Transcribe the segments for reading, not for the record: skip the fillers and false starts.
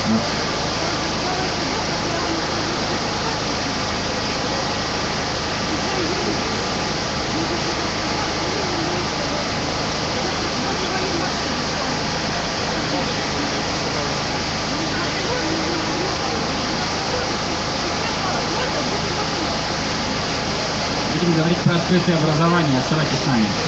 Будем говорить про открытое образование. Оставайтесь с нами.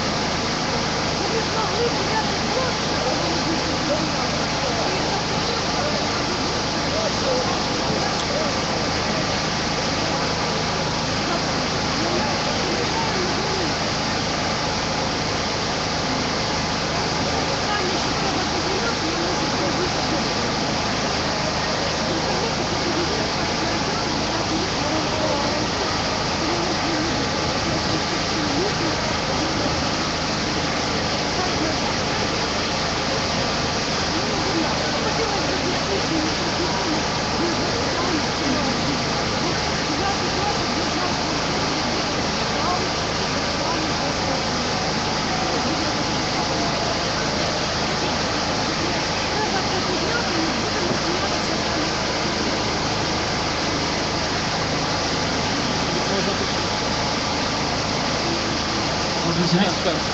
Можно начинать?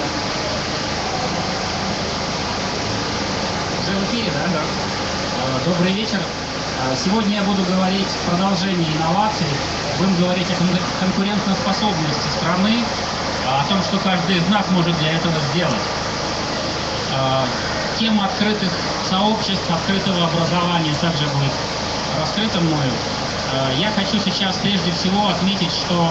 Уже в эфире, да? Да. Добрый вечер. Сегодня я буду говорить в продолжении инноваций. Будем говорить о конкурентоспособности страны, о том, что каждый из нас может для этого сделать. Тема открытых сообществ, открытого образования также будет раскрыта мною. Я хочу сейчас прежде всего отметить, что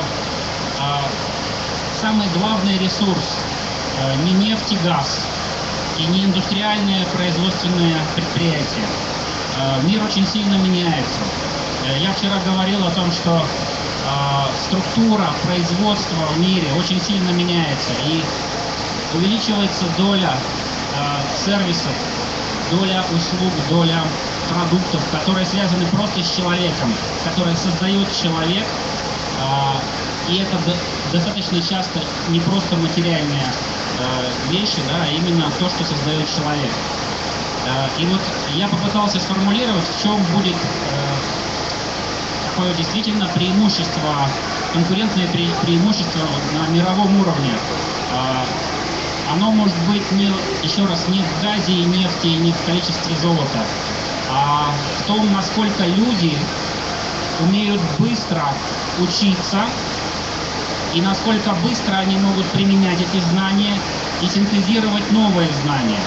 самый главный ресурс не нефть и газ, и не индустриальные производственные предприятия. Мир очень сильно меняется. Я вчера говорил о том, что структура производства в мире очень сильно меняется, и увеличивается доля сервисов, доля услуг, доля продуктов, которые связаны просто с человеком, которые создает человек, и это достаточно часто не просто материальные вещи, да, а именно то, что создает человек. И вот я попытался сформулировать, в чем будет такое действительно преимущество, конкурентное преимущество на мировом уровне. Оно может быть, еще раз, не в газе и нефти, и не в количестве золота, а в том, насколько люди умеют быстро учиться и насколько быстро они могут применять эти знания и синтезировать новые знания.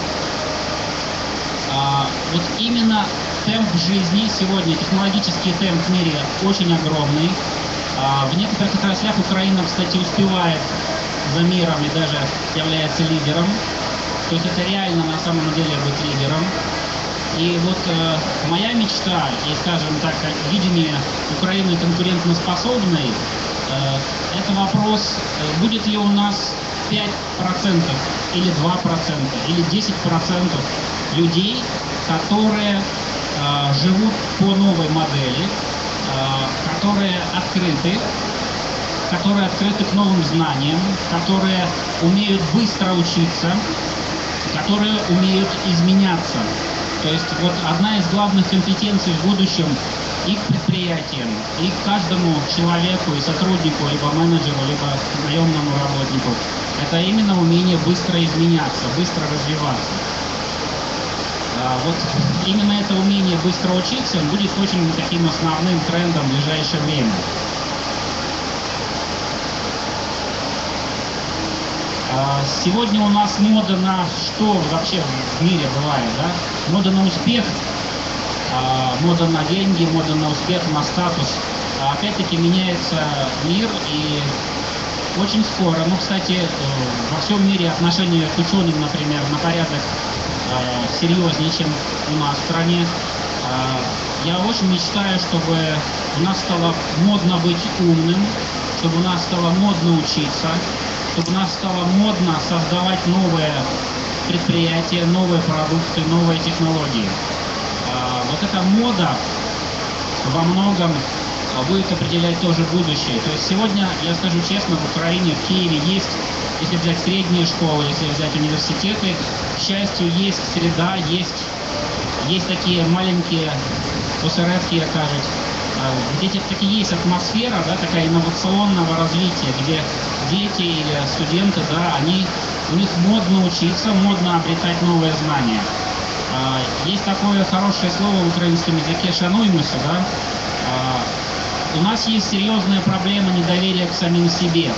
Вот именно темп жизни сегодня, технологический темп в мире очень огромный. В некоторых отраслях Украина, кстати, успевает за миром и даже является лидером. То есть это реально на самом деле быть лидером. И вот моя мечта, и, скажем так, видение Украины конкурентоспособной, это вопрос, будет ли у нас 5% или 2% или 10% людей, которые живут по новой модели, которые открыты к новым знаниям, которые умеют быстро учиться, которые умеют изменяться. То есть вот одна из главных компетенций в будущем и к предприятиям, и к каждому человеку, и сотруднику, либо менеджеру, либо наемному работнику, это именно умение быстро изменяться, быстро развиваться. Вот именно это умение быстро учиться будет очень таким основным трендом в ближайшее время. Сегодня у нас мода на что вообще в мире бывает, да? Мода на успех, мода на деньги, мода на успех, на статус. Опять-таки меняется мир, и очень скоро, ну, кстати, во всем мире отношение к ученым, например, на порядок серьезнее, чем у нас в стране. Я очень мечтаю, чтобы у нас стало модно быть умным, чтобы у нас стало модно учиться, чтобы у нас стало модно создавать новые предприятия, новые продукты, новые технологии. Вот эта мода во многом будет определять тоже будущее. То есть сегодня, я скажу честно, в Украине, в Киеве есть, если взять средние школы, если взять университеты, к счастью, есть среда, есть есть такие маленькие осередки, я кажуть, где таки есть атмосфера, да, такая инновационного развития, где дети или студенты, да, у них модно учиться, модно обретать новые знания. Есть такое хорошее слово в украинском языке «шануймося», да. У нас есть серьезная проблема недоверия к самим себе.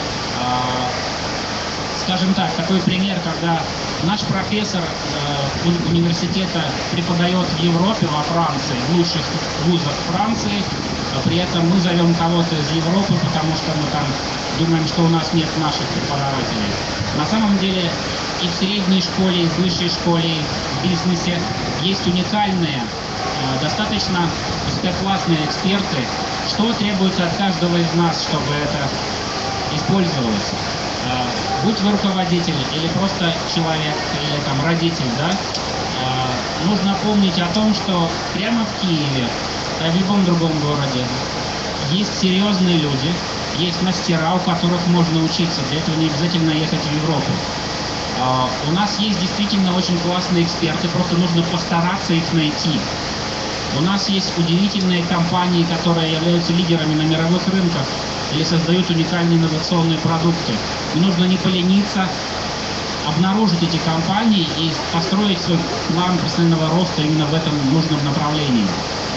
Скажем так, такой пример, когда наш профессор университета преподает в Европе, во Франции, в лучших вузах Франции, при этом мы зовем кого-то из Европы, потому что мы там думаем, что у нас нет наших преподавателей. На самом деле и в средней школе, и в высшей школе, и в бизнесе есть уникальные, достаточно высококлассные эксперты. Что требуется от каждого из нас, чтобы это использовалось? Будь вы руководитель или просто человек, или там родитель, да, нужно помнить о том, что прямо в Киеве, да, в любом другом городе есть серьезные люди, есть мастера, у которых можно учиться, для этого не обязательно ехать в Европу. У нас есть действительно очень классные эксперты, просто нужно постараться их найти. У нас есть удивительные компании, которые являются лидерами на мировых рынках или создают уникальные инновационные продукты. И нужно не полениться, обнаружить эти компании и построить свой план профессионального роста именно в этом нужном направлении.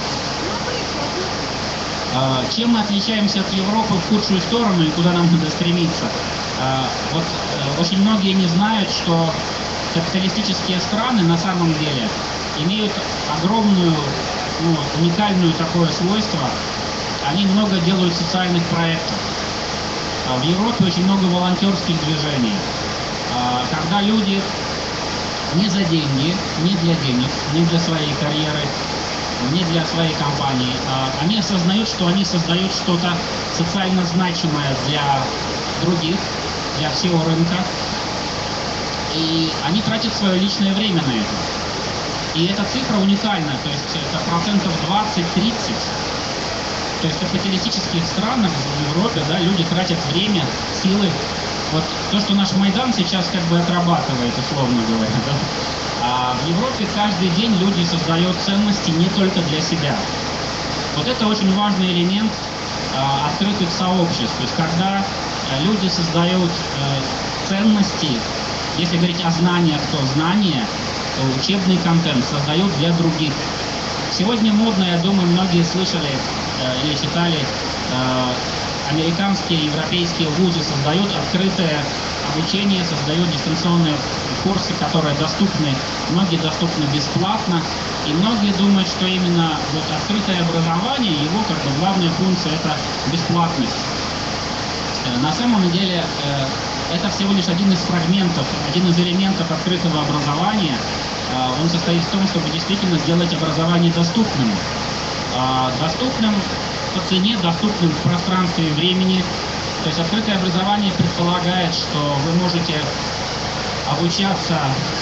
Чем мы отличаемся от Европы в худшую сторону и куда нам надо стремиться? Очень многие не знают, что капиталистические страны на самом деле имеют огромную, уникальную такое свойство. Они много делают социальных проектов. В Европе очень много волонтерских движений. Когда люди не за деньги, не для денег, не для своей карьеры, не для своей компании, они осознают, что они создают что-то социально значимое для других, для всего рынка. И они тратят свое личное время на это. И эта цифра уникальна, то есть это процентов 20-30. То есть в капиталистических странах, в Европе, да, люди тратят время, силы. Вот то, что наш Майдан сейчас как бы отрабатывает, условно говоря, да. А в Европе каждый день люди создают ценности не только для себя. Вот это очень важный элемент открытых сообществ. То есть когда люди создают ценности, если говорить о знаниях, то знания, то учебный контент создают для других. Сегодня модно, я думаю, многие слышали или читали, американские, европейские вузы создают открытое обучение, создают дистанционные курсы, которые доступны, многие доступны бесплатно, и многие думают, что именно вот открытое образование, его как бы главная функция — это бесплатность. На самом деле это всего лишь один из фрагментов, один из элементов открытого образования. Он состоит в том, чтобы действительно сделать образование доступным. Доступным по цене, доступным в пространстве и времени. То есть открытое образование предполагает, что вы можете обучаться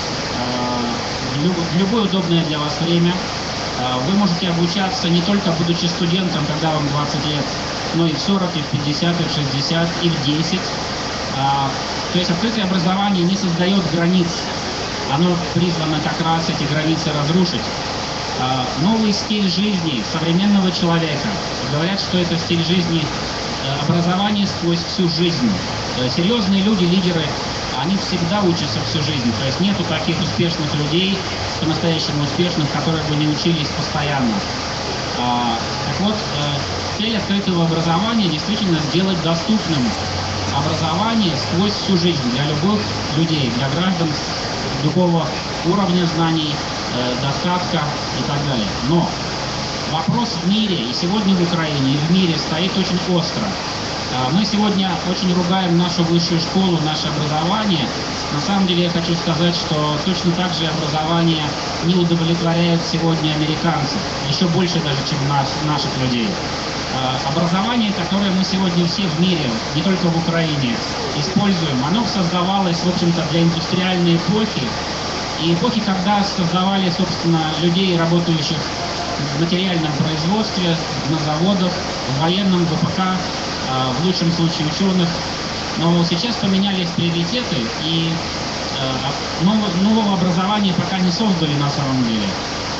в любое удобное для вас время. Вы можете обучаться не только будучи студентом, когда вам 20 лет, но и в 40, и в 50, и в 60, и в 10. То есть открытое образование не создает границ. Оно призвано как раз эти границы разрушить. Новый стиль жизни современного человека. Говорят, что это стиль жизни образование сквозь всю жизнь. Серьезные люди, лидеры, они всегда учатся всю жизнь. То есть нету таких успешных людей, по-настоящему успешных, которые бы не учились постоянно. Так вот, цель открытого образования действительно сделать доступным образование сквозь всю жизнь для любых людей, для граждан любого уровня знаний, достатка и так далее. Но вопрос в мире, и сегодня в Украине, и в мире стоит очень остро. Мы сегодня очень ругаем нашу высшую школу, наше образование. На самом деле я хочу сказать, что точно так же образование не удовлетворяет сегодня американцев, еще больше даже, чем наших людей. Образование, которое мы сегодня все в мире, не только в Украине, используем, оно создавалось, в общем-то, для индустриальной эпохи, и эпохи, когда создавали, собственно, людей, работающих в материальном производстве, на заводах, в военном, ВПК, в лучшем случае ученых. Но сейчас поменялись приоритеты, и нового образования пока не создали на самом деле.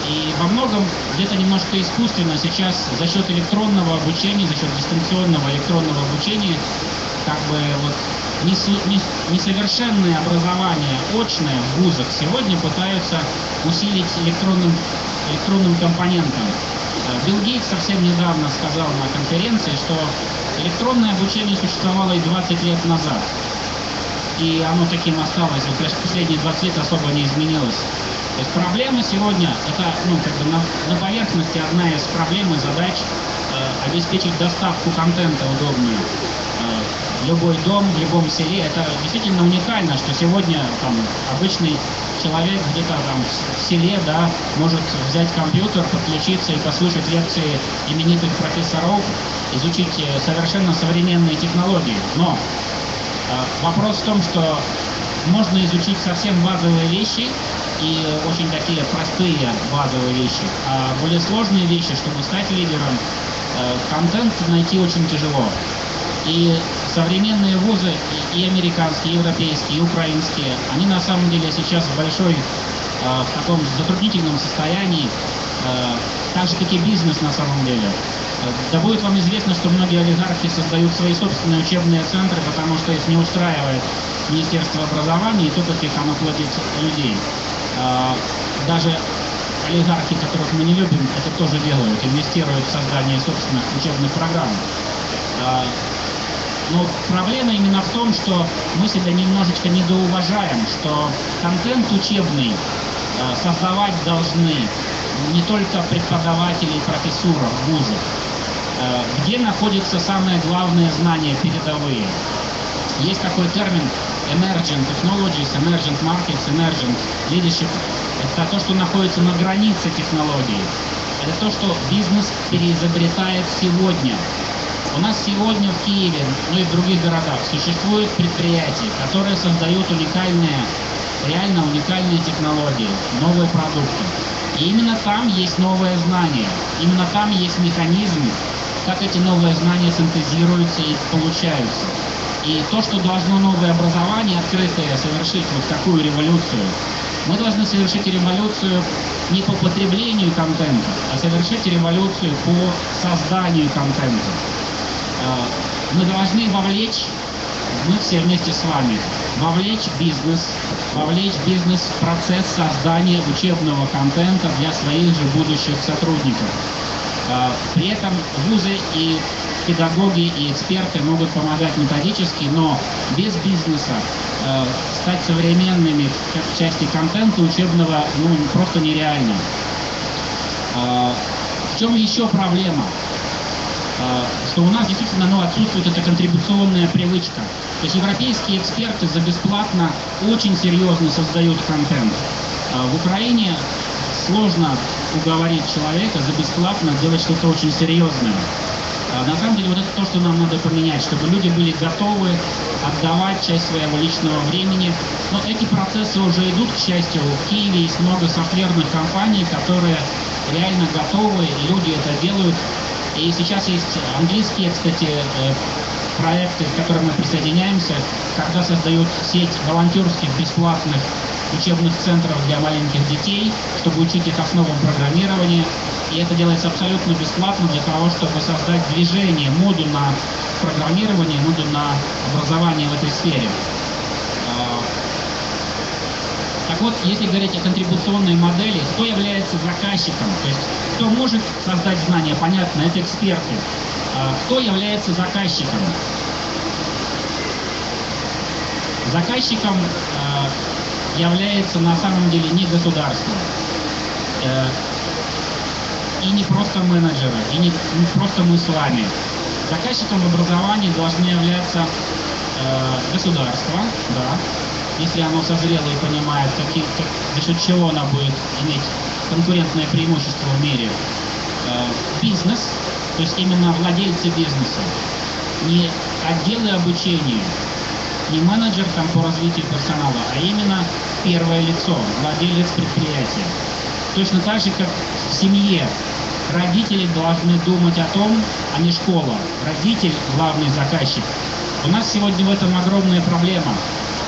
И во многом где-то немножко искусственно сейчас за счет электронного обучения, за счет дистанционного электронного обучения, как бы вот несовершенное образование очное в вузах сегодня пытаются усилить электронным компонентом. Билл Гейтс совсем недавно сказал на конференции, что электронное обучение существовало и 20 лет назад. И оно таким осталось, вот, конечно, последние 20 лет особо не изменилось. То есть проблема сегодня, это как бы на поверхности одна из проблем и задач обеспечить доставку контента удобную. Любой дом, в любом селе, это действительно уникально, что сегодня там обычный человек где-то там в селе, да, может взять компьютер, подключиться и послушать лекции именитых профессоров, изучить совершенно современные технологии. Но вопрос в том, что можно изучить совсем базовые вещи и очень такие простые базовые вещи, а более сложные вещи, чтобы стать лидером, контент найти очень тяжело. И современные вузы, и американские, и европейские, и украинские, они на самом деле сейчас в таком затруднительном состоянии, так же, как и бизнес на самом деле. Да будет вам известно, что многие олигархи создают свои собственные учебные центры, потому что их не устраивает Министерство образования и то, как их оно платит людей. Даже олигархи, которых мы не любим, это тоже делают, инвестируют в создание собственных учебных программ. Но проблема именно в том, что мы себя немножечко недоуважаем, что контент учебный создавать должны не только преподаватели и профессура в вузах, где находятся самые главные знания передовые. Есть такой термин emerging technologies, emerging markets, emerging leadership. Это то, что находится на границе технологий. Это то, что бизнес переизобретает сегодня. У нас сегодня в Киеве, ну и в других городах существуют предприятия, которые создают реально уникальные технологии, новые продукты. И именно там есть новые знания, именно там есть механизм, как эти новые знания синтезируются и получаются. И то, что должно новое образование открытое совершить вот такую революцию, мы должны совершить революцию не по потреблению контента, а совершить революцию по созданию контента. Мы должны мы все вместе с вами, вовлечь бизнес в процесс создания учебного контента для своих же будущих сотрудников. При этом вузы и педагоги и эксперты могут помогать методически, но без бизнеса стать современными в части контента учебного просто нереально. В чем еще проблема? Что у нас действительно отсутствует эта контрибуционная привычка. То есть европейские эксперты за бесплатно очень серьезно создают контент. В Украине сложно уговорить человека за бесплатно делать что-то очень серьезное. На самом деле вот это то, что нам надо поменять, чтобы люди были готовы отдавать часть своего личного времени. Но эти процессы уже идут, к счастью. В Киеве есть много софтверных компаний, которые реально готовы, и люди это делают. И сейчас есть английские, кстати, проекты, к которым мы присоединяемся, когда создают сеть волонтерских бесплатных учебных центров для маленьких детей, чтобы учить их основам программирования. И это делается абсолютно бесплатно для того, чтобы создать движение, модуль на программирование, модуль на образование в этой сфере. Так вот, если говорить о контрибуционной модели, кто является заказчиком, то есть кто может создать знания, понятно, это эксперты. Кто является заказчиком? Заказчиком является на самом деле не государство, и не просто менеджеры, и не просто мы с вами. Заказчиком в образовании должны являться государство, да, если оно созрело и понимает, за счет чего оно будет иметь конкурентное преимущество в мире. Бизнес, то есть именно владельцы бизнеса, не отделы обучения, не менеджер там по развитию персонала, а именно первое лицо, владелец предприятия. Точно так же, как в семье родители должны думать о том, а не школа. Родитель – главный заказчик. У нас сегодня в этом огромная проблема.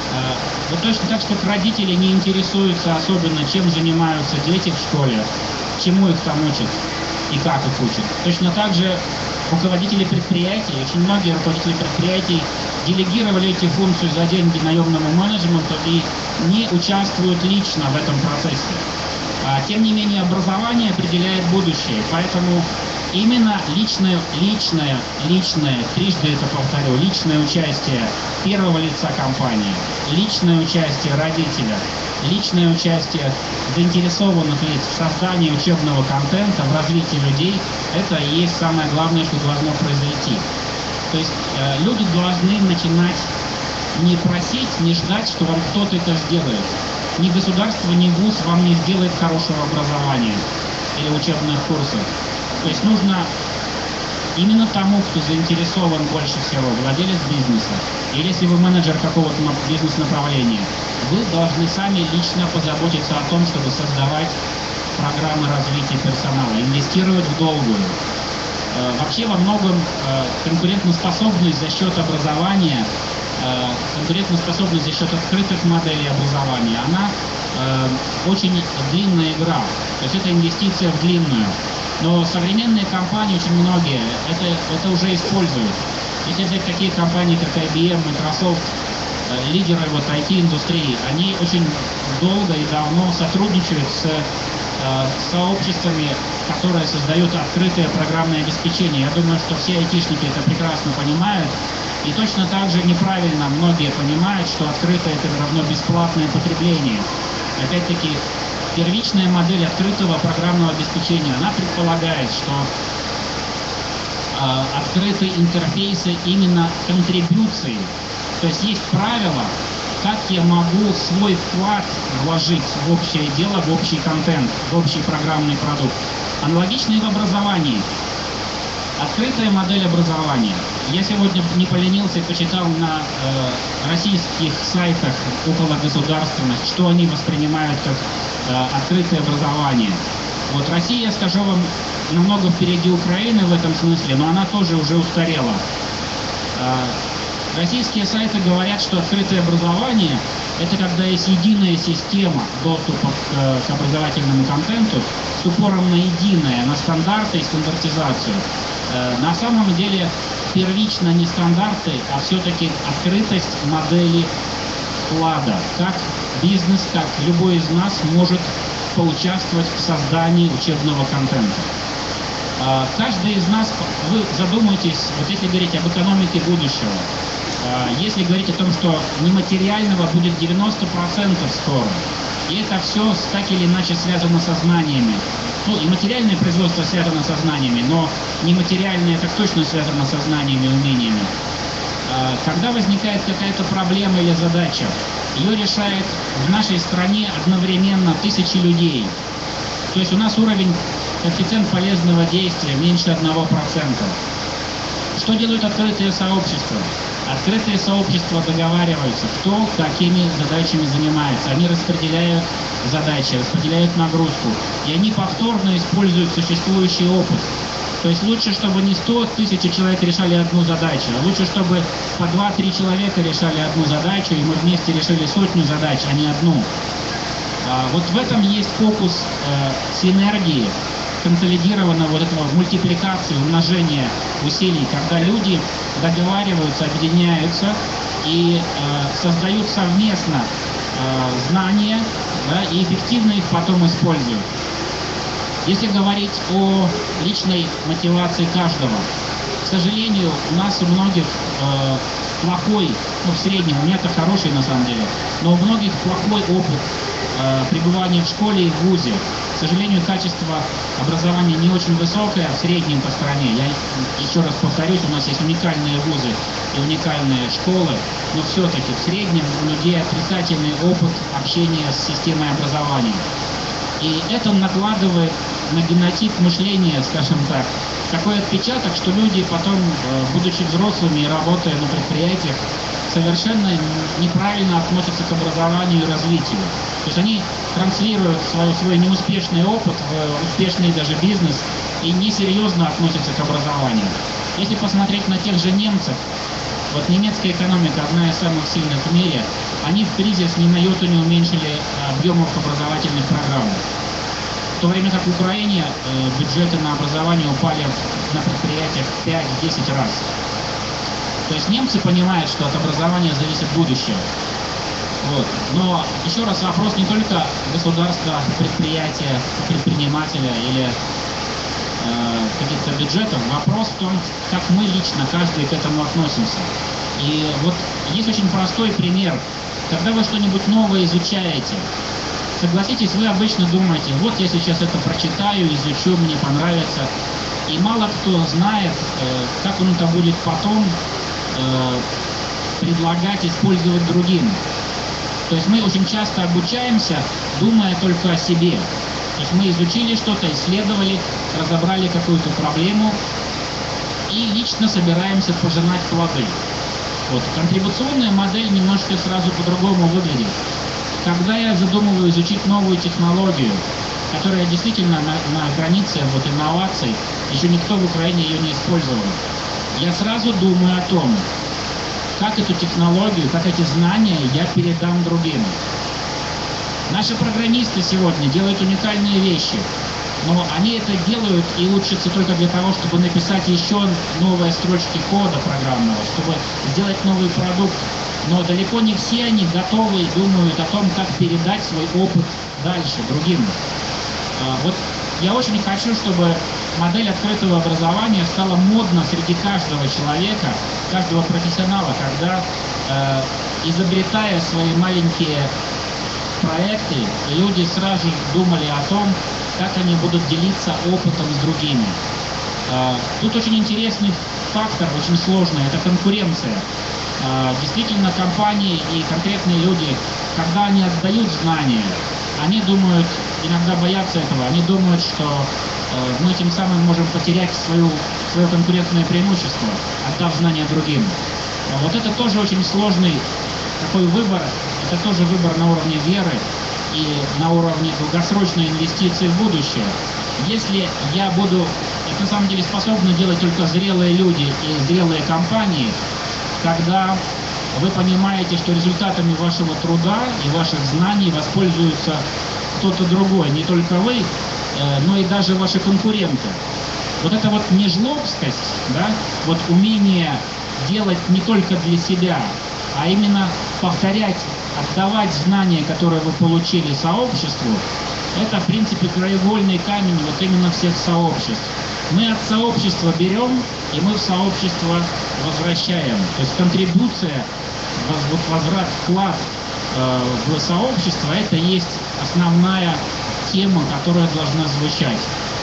Вот точно так, что родители не интересуются особенно, чем занимаются дети в школе. чему их там учат и как их учат. Точно так же руководители предприятий, очень многие руководители предприятий делегировали эти функции за деньги наемному менеджменту и не участвуют лично в этом процессе. Тем не менее, образование определяет будущее, поэтому именно личное, трижды это повторю, личное участие первого лица компании, личное участие родителя, личное участие заинтересованных лиц в создании учебного контента, в развитии людей, это и есть самое главное, что должно произойти. То есть люди должны начинать не просить, не ждать, что вам кто-то это сделает. Ни государство, ни вуз вам не сделает хорошего образования или учебных курсов. То есть нужно именно тому, кто заинтересован больше всего, владелец бизнеса, или если вы менеджер какого-то бизнес-направления, вы должны сами лично позаботиться о том, чтобы создавать программы развития персонала, инвестировать в долгую. Вообще во многом конкурентоспособность за счет образования, конкурентоспособность за счет открытых моделей образования, она очень длинная игра. То есть это инвестиция в длинную. Но современные компании, очень многие, это уже используют. Если взять такие компании, как IBM, Microsoft, лидеры IT-индустрии, они очень долго и давно сотрудничают с сообществами, которые создают открытое программное обеспечение. Я думаю, что все айтишники это прекрасно понимают. И точно так же неправильно многие понимают, что открытое это равно бесплатное потребление. Опять-таки, первичная модель открытого программного обеспечения, она предполагает, что открытые интерфейсы именно контрибуции. То есть есть правила, как я могу свой вклад вложить в общее дело, в общий контент, в общий программный продукт. Аналогично и в образовании. Открытая модель образования. Я сегодня не поленился и почитал на российских сайтах около государственных, что они воспринимают как открытое образование. Вот Россия, скажу вам, намного впереди Украины в этом смысле, но она тоже уже устарела. Российские сайты говорят, что открытое образование – это когда есть единая система доступа к образовательному контенту с упором на единое, на стандарты и стандартизацию. На самом деле первично не стандарты, а все-таки открытость модели вклада. Как бизнес, как любой из нас может поучаствовать в создании учебного контента. Каждый из нас, вы задумайтесь, вот если говорить об экономике будущего, если говорить о том, что нематериального будет 90% скоро, и это все так или иначе связано со знаниями. Ну, и материальное производство связано со знаниями, но нематериальное так точно связано со знаниями и умениями. Когда возникает какая-то проблема или задача, ее решает в нашей стране одновременно тысячи людей. То есть у нас уровень, коэффициент полезного действия меньше 1%. Что делают открытые сообщества? Открытые сообщества договариваются, кто какими задачами занимается. Они распределяют задачи, распределяют нагрузку. И они повторно используют существующий опыт. То есть лучше, чтобы не 100 тысяч человек решали одну задачу, а лучше, чтобы по 2-3 человека решали одну задачу, и мы вместе решили сотню задач, а не одну. Вот в этом есть фокус синергии, консолидированного вот этого мультипликации, умножения усилий, когда люди договариваются, объединяются и создают совместно знания, да, и эффективно их потом используют. Если говорить о личной мотивации каждого, к сожалению, у нас у многих плохой, ну в среднем, у меня-то хороший на самом деле, но у многих плохой опыт пребывания в школе и в вузе. К сожалению, качество образования не очень высокое в среднем по стране. Я еще раз повторюсь, у нас есть уникальные вузы и уникальные школы, но все-таки в среднем у людей отрицательный опыт общения с системой образования. И это накладывает на генотип мышления, скажем так, такой отпечаток, что люди потом, будучи взрослыми и работая на предприятиях, совершенно неправильно относятся к образованию и развитию. То есть они транслируют свой неуспешный опыт в успешный даже бизнес и несерьезно относятся к образованию. Если посмотреть на тех же немцев, вот немецкая экономика одна из самых сильных в мире, они в кризис ни на йоту не уменьшили объемов образовательных программ. В то время как в Украине бюджеты на образование упали на предприятиях 5-10 раз. То есть немцы понимают, что от образования зависит будущее. Вот. Но еще раз, вопрос не только государства, предприятия, предпринимателя или каких-то бюджетов. Вопрос в том, как мы лично, каждый к этому относимся. И вот есть очень простой пример. Когда вы что-нибудь новое изучаете, согласитесь, вы обычно думаете, вот я сейчас это прочитаю, изучу, мне понравится. И мало кто знает, как он это будет потом предлагать использовать другим. То есть мы очень часто обучаемся, думая только о себе. То есть мы изучили что-то, исследовали, разобрали какую-то проблему и лично собираемся пожинать плоды. Вот. Контрибуционная модель немножко сразу по-другому выглядит. Когда я задумываю изучить новую технологию, которая действительно на границе вот инноваций, еще никто в Украине ее не использовал, я сразу думаю о том, как эту технологию, как эти знания я передам другим. Наши программисты сегодня делают уникальные вещи, но они это делают и учатся только для того, чтобы написать еще новые строчки кода программного, чтобы сделать новый продукт. Но далеко не все они готовы и думают о том, как передать свой опыт дальше, другим. Вот я очень хочу, чтобы модель открытого образования стала модна среди каждого человека, каждого профессионала, когда, изобретая свои маленькие проекты, люди сразу думали о том, как они будут делиться опытом с другими. Тут очень интересный фактор, очень сложный, это конкуренция. Действительно, компании и конкретные люди, когда они отдают знания, они думают, иногда боятся этого, они думают, что мы тем самым можем потерять свое конкурентное преимущество, отдав знания другим. Вот это тоже очень сложный такой выбор, это тоже выбор на уровне веры и на уровне долгосрочной инвестиции в будущее. Если я буду, это на самом деле способны делать только зрелые люди и зрелые компании, когда вы понимаете, что результатами вашего труда и ваших знаний воспользуется кто-то другой, не только вы, но и даже ваши конкуренты. Вот это вот не жлобскость, да, вот умение делать не только для себя, а именно повторять, отдавать знания, которые вы получили сообществу, это, в принципе, краеугольный камень вот именно всех сообществ. Мы от сообщества берем, и мы в сообщество возвращаем. То есть контрибуция, возврат, вклад в сообщество, это есть основная тема, которая должна звучать.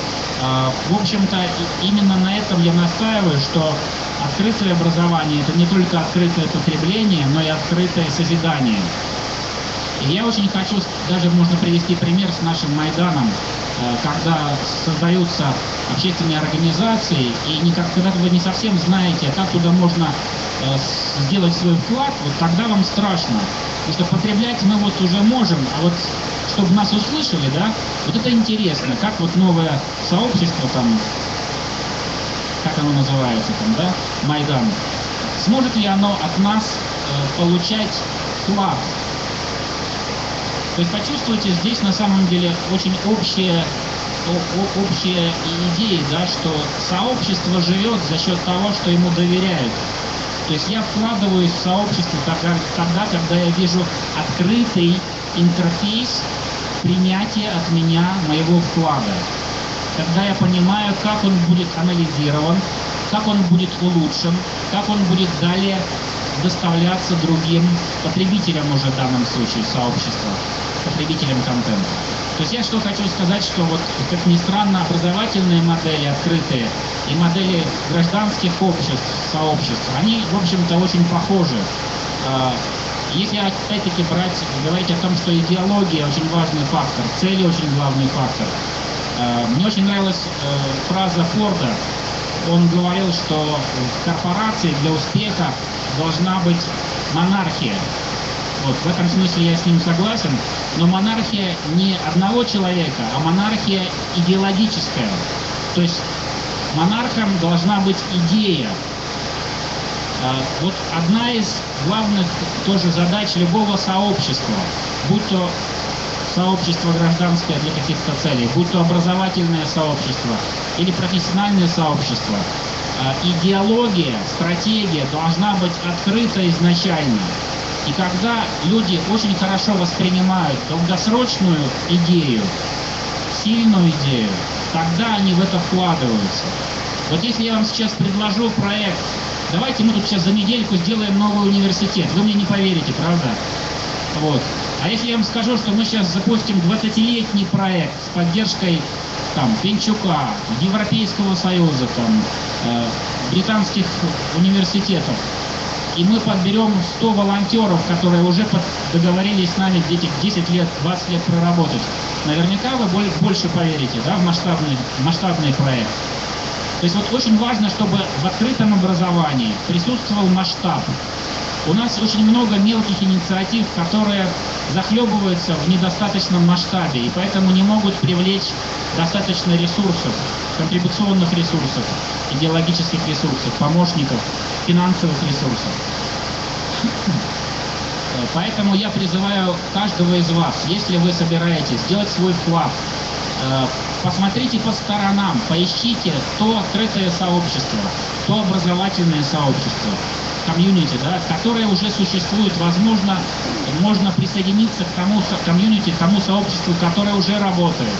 В общем-то, именно на этом я настаиваю, что открытое образование – это не только открытое потребление, но и открытое созидание. И я очень хочу, даже можно привести пример с нашим Майданом, когда создаются общественные организации, и когда вы не совсем знаете, как туда можно сделать свой вклад, вот тогда вам страшно. Потому что потреблять мы вот уже можем, а вот чтобы нас услышали, да, вот это интересно, как вот новое сообщество там, как оно называется там, да, Майдан, сможет ли оно от нас получать вклад? То есть почувствуйте, здесь на самом деле очень общие идеи, да, что сообщество живет за счет того, что ему доверяют. То есть я вкладываюсь в сообщество тогда, когда я вижу открытый интерфейс принятия от меня моего вклада. Когда я понимаю, как он будет анализирован, как он будет улучшен, как он будет далее доставляться другим потребителям уже в данном случае сообщества, потребителям контента. То есть я что хочу сказать, что вот, как ни странно, образовательные модели открытые и модели гражданских обществ, сообществ, они, в общем-то, очень похожи. Если опять-таки говорить о том, что идеология очень важный фактор, цели очень главный фактор. Мне очень нравилась фраза Форда. Он говорил, что в корпорации для успеха должна быть монархия. Вот, в этом смысле я с ним согласен, но монархия не одного человека, а монархия идеологическая. То есть монархом должна быть идея. Вот одна из главных тоже задач любого сообщества, будь то сообщество гражданское для каких-то целей, будь то образовательное сообщество или профессиональное сообщество, идеология, стратегия должна быть открыта изначально. И когда люди очень хорошо воспринимают долгосрочную идею, сильную идею, тогда они в это вкладываются. Вот если я вам сейчас предложу проект, давайте мы тут сейчас за недельку сделаем новый университет, вы мне не поверите, правда? Вот. А если я вам скажу, что мы сейчас запустим 20-летний проект с поддержкой там, Пинчука, Европейского Союза, там, британских университетов, и мы подберем 100 волонтеров, которые уже договорились с нами этих 10 лет, 20 лет проработать, наверняка вы больше поверите, да, в масштабный проект. То есть вот очень важно, чтобы в открытом образовании присутствовал масштаб. У нас очень много мелких инициатив, которые захлебываются в недостаточном масштабе, и поэтому не могут привлечь достаточно ресурсов, контрибуционных ресурсов, идеологических ресурсов, помощников, финансовых ресурсов. Поэтому я призываю каждого из вас, если вы собираетесь сделать свой вклад, посмотрите по сторонам, поищите то открытое сообщество, то образовательное сообщество, комьюнити, да, которое уже существует. Возможно, можно присоединиться к тому комьюнити, к тому сообществу, которое уже работает.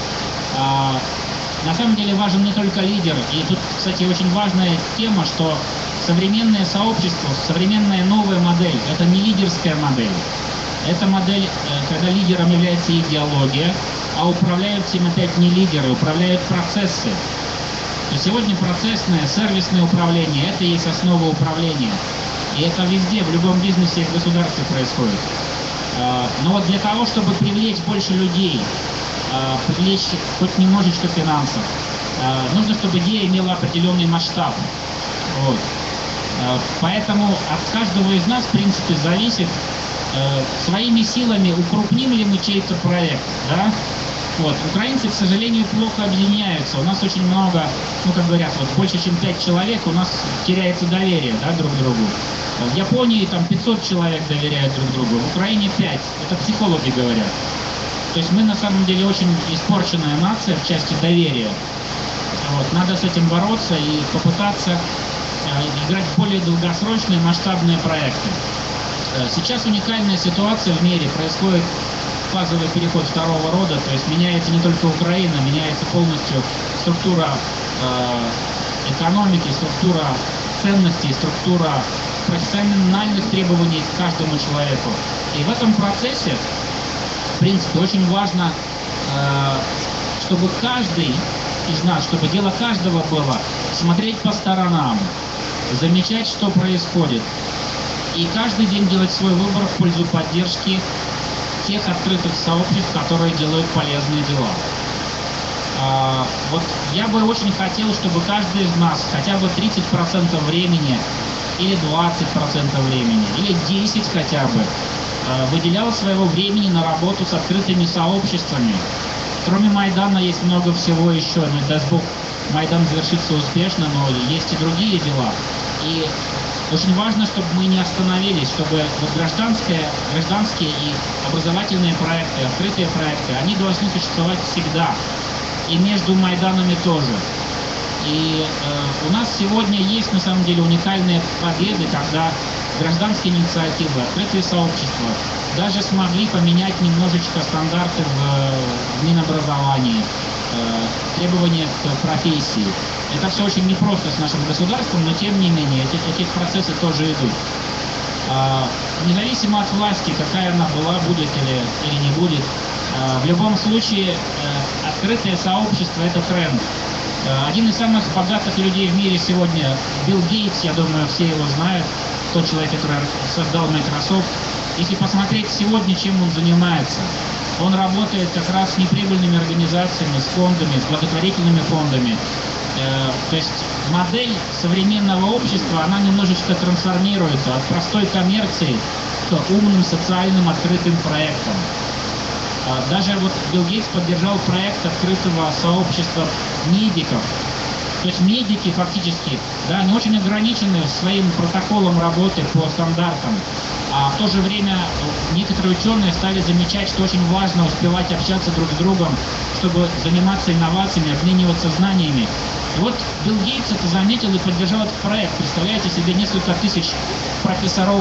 На самом деле важен не только лидер. И тут, кстати, очень важная тема, что современное сообщество, современная новая модель – это не лидерская модель. Это модель, когда лидером является идеология, а управляют всем опять не лидеры, управляют процессы. И сегодня процессное, сервисное управление – это и есть основа управления. И это везде, в любом бизнесе и в государстве происходит. Но вот для того, чтобы привлечь больше людей, привлечь хоть немножечко финансов, нужно, чтобы идея имела определенный масштаб. Вот. Поэтому от каждого из нас, в принципе, зависит, своими силами укрупним ли мы чей-то проект. Да? Вот. Украинцы, к сожалению, плохо объединяются. У нас очень много, ну, как говорят, вот больше, чем 5 человек, у нас теряется доверие, да, друг к другу. В Японии там 500 человек доверяют друг другу, в Украине 5. Это психологи говорят. То есть мы на самом деле очень испорченная нация в части доверия. Вот. Надо с этим бороться и попытаться играть в более долгосрочные масштабные проекты. Сейчас уникальная ситуация в мире, происходит фазовый переход второго рода, то есть меняется не только Украина, меняется полностью структура экономики, структура ценностей, структура профессиональных требований к каждому человеку. И в этом процессе, в принципе, очень важно, чтобы каждый из нас, чтобы дело каждого было смотреть по сторонам, замечать, что происходит, и каждый день делать свой выбор в пользу поддержки тех открытых сообществ, которые делают полезные дела. Вот я бы очень хотел, чтобы каждый из нас хотя бы 30% времени, или 20% времени, или 10% хотя бы, выделял своего времени на работу с открытыми сообществами. Кроме Майдана есть много всего еще, ну, даст Бог, Майдан завершится успешно, но есть и другие дела. И очень важно, чтобы мы не остановились, чтобы вот гражданские и образовательные проекты, открытые проекты, они должны существовать всегда. И между Майданами тоже. И у нас сегодня есть на самом деле уникальные победы, когда гражданские инициативы, открытые сообщества даже смогли поменять немножечко стандарты в Минобразовании, требования к профессии. Это все очень непросто с нашим государством, но тем не менее эти процессы тоже идут. Независимо от власти, какая она была, будет или не будет, в любом случае открытое сообщество – это тренд. Один из самых богатых людей в мире сегодня, Билл Гейтс, я думаю, все его знают, тот человек, который создал Microsoft. Если посмотреть сегодня, чем он занимается, он работает как раз с неприбыльными организациями, с фондами, с благотворительными фондами. То есть модель современного общества, она немножечко трансформируется от простой коммерции к умным, социальным, открытым проектам. Даже вот Билл Гейтс поддержал проект открытого сообщества медиков. То есть медики фактически, да, они очень ограничены своим протоколом работы по стандартам. А в то же время некоторые ученые стали замечать, что очень важно успевать общаться друг с другом, чтобы заниматься инновациями, обмениваться знаниями. И вот Билл Гейтс это заметил и поддержал этот проект. Представляете себе, несколько тысяч профессоров,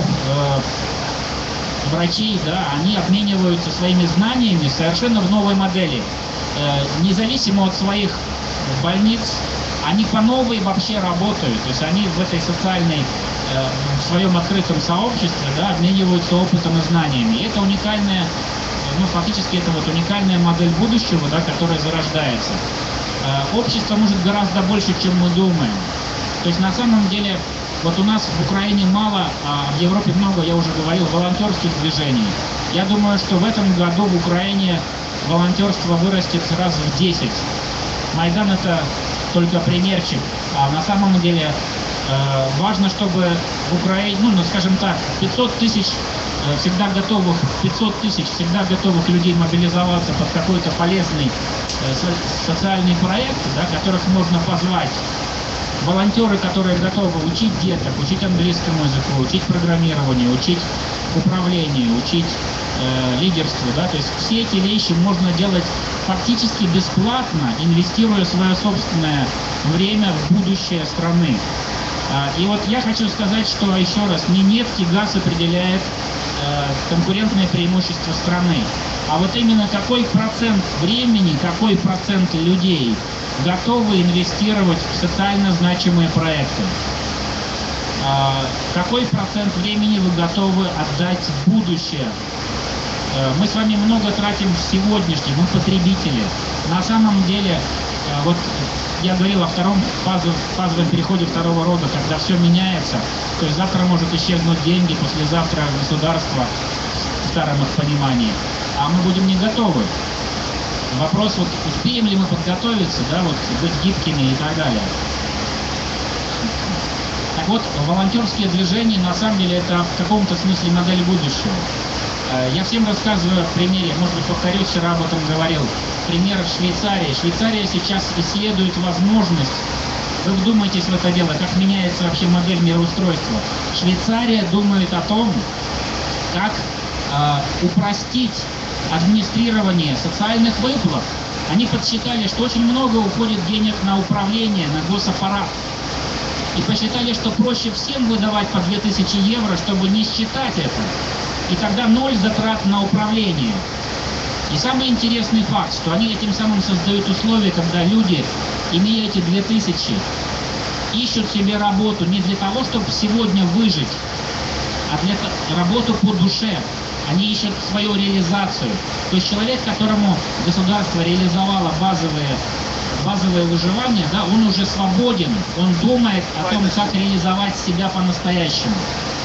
врачей, да, они обмениваются своими знаниями совершенно в новой модели. Независимо от своих больниц, они по новой вообще работают. То есть они в этой социальной, в своем открытом сообществе, да, обмениваются опытом и знаниями. И это уникальная, ну, фактически это вот уникальная модель будущего, да, которая зарождается. Общество может гораздо больше, чем мы думаем. То есть на самом деле вот у нас в Украине мало, а в Европе много, я уже говорил, волонтерских движений. Я думаю, что в этом году в Украине волонтерство вырастет раз в 10. Майдан это только примерчик, а на самом деле важно, чтобы в Украине, ну скажем так, 500 тысяч всегда готовых людей мобилизоваться под какой-то полезный социальный проект, да, которых можно позвать. Волонтеры, которые готовы учить деток, учить английскому языку, учить программированию, учить управлению, учить лидерству, да, то есть все эти вещи можно делать фактически бесплатно, инвестируя свое собственное время в будущее страны. И вот я хочу сказать, что еще раз, не нефть и газ определяет конкурентное преимущество страны, а вот именно какой процент времени, какой процент людей готовы инвестировать в социально значимые проекты. Какой процент времени вы готовы отдать в будущее? Мы с вами много тратим в сегодняшнем, мы потребители. На самом деле, вот я говорил о втором фазовом переходе второго рода, когда все меняется. То есть завтра может исчезнуть деньги, послезавтра государство в старом их понимании. А мы будем не готовы. Вопрос, вот успеем ли мы подготовиться, да, вот быть гибкими и так далее. Так вот, волонтерские движения, на самом деле, это в каком-то смысле модель будущего. Я всем рассказываю о примере, может быть, повторюсь, вчера об этом говорил, пример Швейцарии. Швейцария сейчас исследует возможность, вы вдумайтесь в это дело, как меняется вообще модель мироустройства. Швейцария думает о том, как упростить администрирование социальных выплат. Они подсчитали, что очень много уходит денег на управление, на госаппарат. И посчитали, что проще всем выдавать по 2000 евро, чтобы не считать это. И тогда 0 затрат на управление. И самый интересный факт, что они этим самым создают условия, когда люди, имея эти 2000, ищут себе работу не для того, чтобы сегодня выжить, а для работу по душе. Они ищут свою реализацию. То есть человек, которому государство реализовало базовое выживание, да, он уже свободен, он думает о том, как реализовать себя по-настоящему.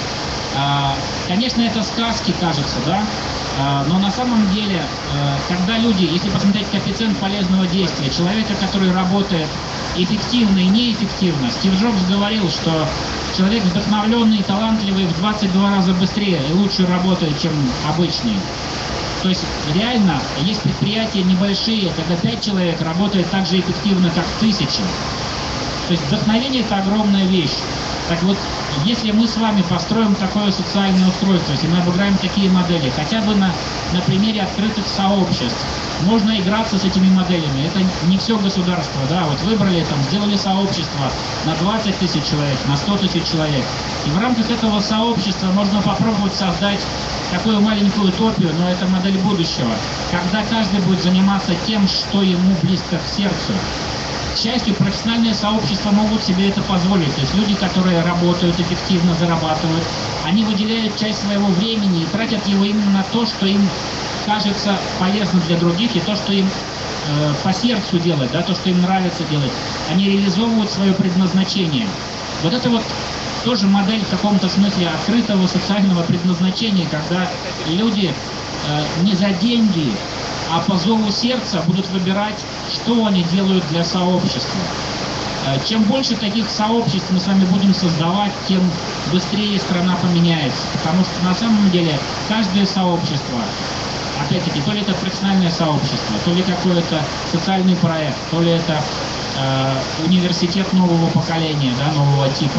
Конечно, это сказки, кажется, да, но на самом деле, когда люди, если посмотреть коэффициент полезного действия, человека, который работает эффективно и неэффективно, Стив Джобс говорил, что человек вдохновленный, талантливый в 22 раза быстрее и лучше работает, чем обычный. То есть реально есть предприятия небольшие, когда 5 человек работает так же эффективно, как 1000. То есть вдохновение – это огромная вещь. Так вот, если мы с вами построим такое социальное устройство, если мы обыграем такие модели, хотя бы на примере открытых сообществ, можно играться с этими моделями. Это не все государство, да, вот выбрали, там, сделали сообщество на 20 тысяч человек, на 100 тысяч человек. И в рамках этого сообщества можно попробовать создать такую маленькую утопию, но это модель будущего, когда каждый будет заниматься тем, что ему близко к сердцу. К счастью, профессиональные сообщества могут себе это позволить. То есть люди, которые работают, эффективно зарабатывают, они выделяют часть своего времени и тратят его именно на то, что им кажется полезным для других, и то, что им по сердцу делать, да, то, что им нравится делать. Они реализовывают свое предназначение. Вот это вот тоже модель в каком-то смысле открытого социального предназначения, когда люди не за деньги, а по зову сердца будут выбирать, что они делают для сообщества. Чем больше таких сообществ мы с вами будем создавать, тем быстрее страна поменяется. Потому что на самом деле каждое сообщество, опять-таки, то ли это профессиональное сообщество, то ли какой-то социальный проект, то ли это университет нового поколения, да, нового типа.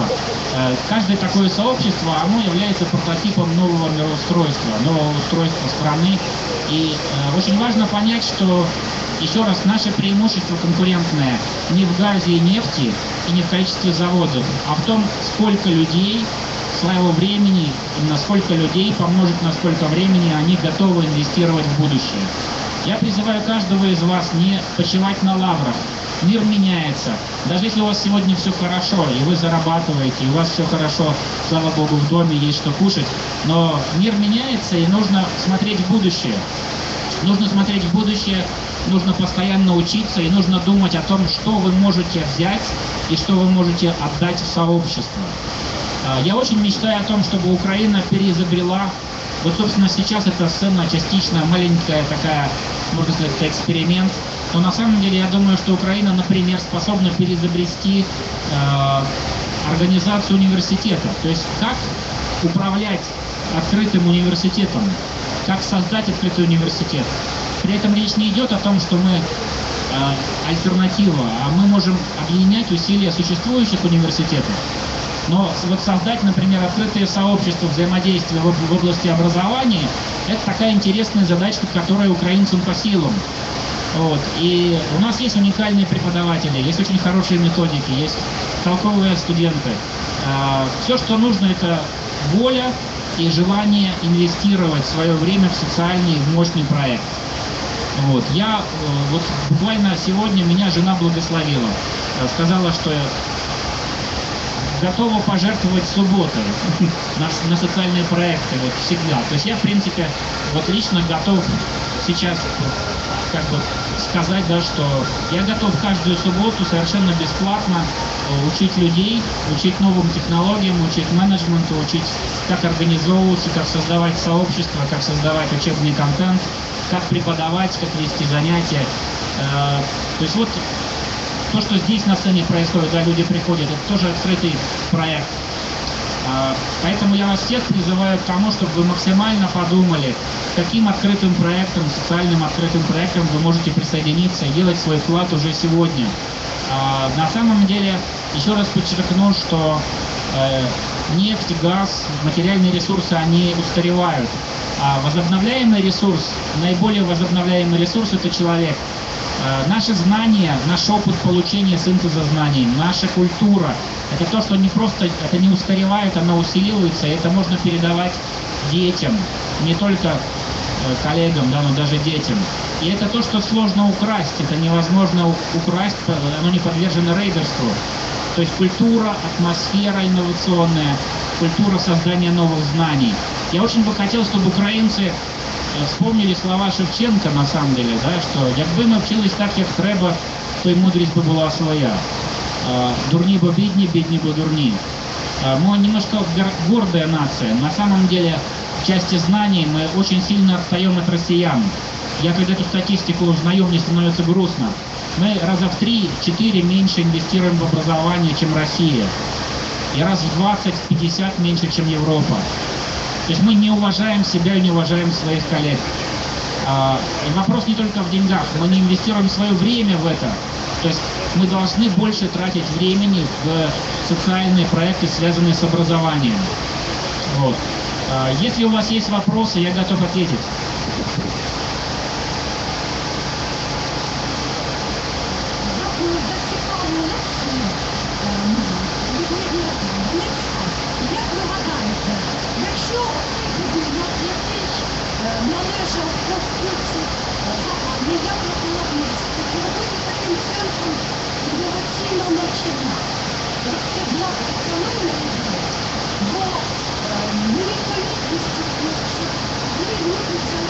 Каждое такое сообщество, оно является прототипом нового мироустройства, нового устройства страны. И очень важно понять, что, еще раз, наше преимущество конкурентное не в газе и нефти, и не в количестве заводов, а в том, сколько людей своего времени, на сколько людей помножить на сколько времени они готовы инвестировать в будущее. Я призываю каждого из вас не почивать на лаврах. Мир меняется. Даже если у вас сегодня все хорошо, и вы зарабатываете, и у вас все хорошо, слава богу, в доме есть что кушать, но мир меняется, и нужно смотреть в будущее. Нужно смотреть в будущее, нужно постоянно учиться, и нужно думать о том, что вы можете взять и что вы можете отдать в сообщество. Я очень мечтаю о том, чтобы Украина переизобрела. Вот, собственно, сейчас эта сцена частично маленькая такая, можно сказать, эксперимент. Но на самом деле я думаю, что Украина, например, способна переизобрести организацию университета. То есть как управлять открытым университетом, как создать открытый университет. При этом речь не идет о том, что мы альтернатива, а мы можем объединять усилия существующих университетов. Но вот создать, например, открытые сообщества взаимодействия в области образования, это такая интересная задачка, которая украинцам по силам. Вот. И у нас есть уникальные преподаватели, есть очень хорошие методики, есть толковые студенты. Все, что нужно, это воля и желание инвестировать свое время в социальный, в мощный проект. Вот. Я вот буквально сегодня меня жена благословила, сказала, что готова пожертвовать субботой на социальные проекты вот всегда. То есть я, в принципе, вот лично готов сейчас как бы сказать, да, что я готов каждую субботу совершенно бесплатно учить людей, учить новым технологиям, учить менеджменту, учить, как организовываться, как создавать сообщества, как создавать учебный контент, как преподавать, как вести занятия. То есть вот то, что здесь на сцене происходит, да, люди приходят, это тоже открытый проект. Поэтому я вас всех призываю к тому, чтобы вы максимально подумали, каким открытым проектом, социальным открытым проектом вы можете присоединиться и делать свой вклад уже сегодня. На самом деле, еще раз подчеркну, что нефть, газ, материальные ресурсы, они устаревают. А возобновляемый ресурс, наиболее возобновляемый ресурс – это человек. Наши знания, наш опыт получения синтеза знаний, наша культура – это то, что не просто, это не устаревает, оно усиливается, и это можно передавать детям, не только коллегам, да, но даже детям. И это то, что сложно украсть, это невозможно украсть, оно не подвержено рейдерству. То есть культура, атмосфера инновационная, культура создания новых знаний. Я очень бы хотел, чтобы украинцы вспомнили слова Шевченка, на самом деле, да, что «Якби ми вчились так, як треба, то й мудрість би була своя. Дурні бо бідні, бідні бо дурні». Мы немножко гордая нация. На самом деле, в части знаний мы очень сильно отстаем от россиян. Я когда эту статистику узнаю, мне становится грустно. Мы раза в 3-4 меньше инвестируем в образование, чем Россия. И раз в 20-50 меньше, чем Европа. То есть мы не уважаем себя и не уважаем своих коллег. И вопрос не только в деньгах. Мы не инвестируем свое время в это. То есть мы должны больше тратить времени в социальные проекты, связанные с образованием. Вот. Если у вас есть вопросы, я готов ответить. Бо ми відповідності, ви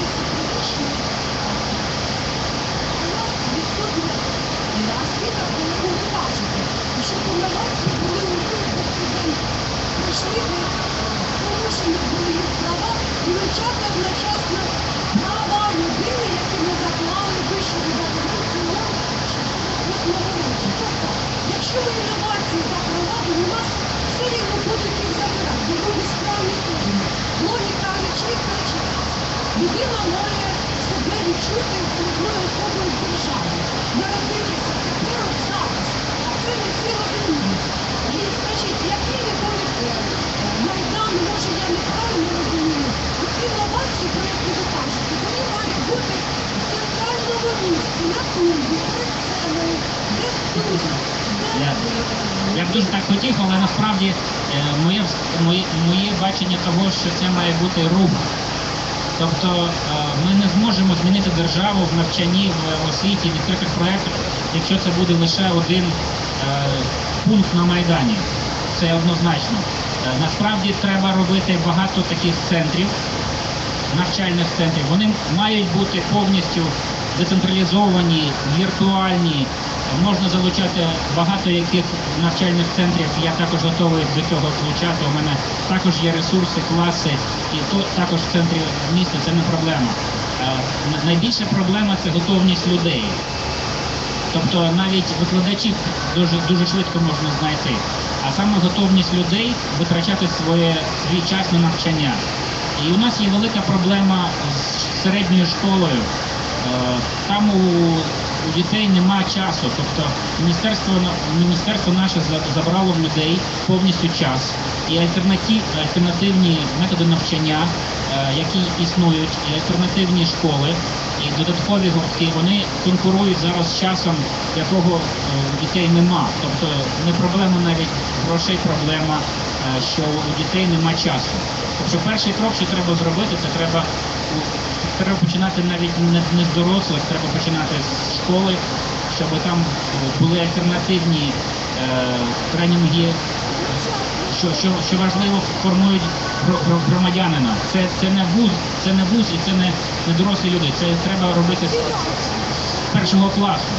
Я б дуже так хотів, але насправді моє бачення того, що це має бути рух. Тобто ми не зможемо змінити державу в навчанні, в освіті, в відкритих проєктах, якщо це буде лише один пункт на Майдані. Це однозначно. Насправді треба робити багато таких центрів, навчальних центрів. Вони мають бути повністю децентралізовані, віртуальні. Можна залучати багато яких навчальних центрів. Я також готовий до цього залучати. У мене також є ресурси, класи, і тут також в центрі міста це не проблема. Найбільша проблема – це готовність людей. Тобто навіть викладачів дуже швидко можна знайти. А саме готовність людей витрачати свій час на навчання. І у нас є велика проблема з середньою школою. Там у дітей нема часу. Тобто міністерство наше забрало в людей повністю час. І альтернативні методи навчання, які існують, і альтернативні школи, і додаткові гуртки, вони конкурують зараз з часом, якого у дітей нема. Тобто не проблема навіть грошей, проблема, що у дітей нема часу. Тобто перший крок, що треба зробити, це треба починати навіть не з дорослих, треба починати з школи, щоб там були альтернативні тренінги, що важливо, формують громадянина. Це не вуз і це не дорослі люди. Це треба робити з першого класу.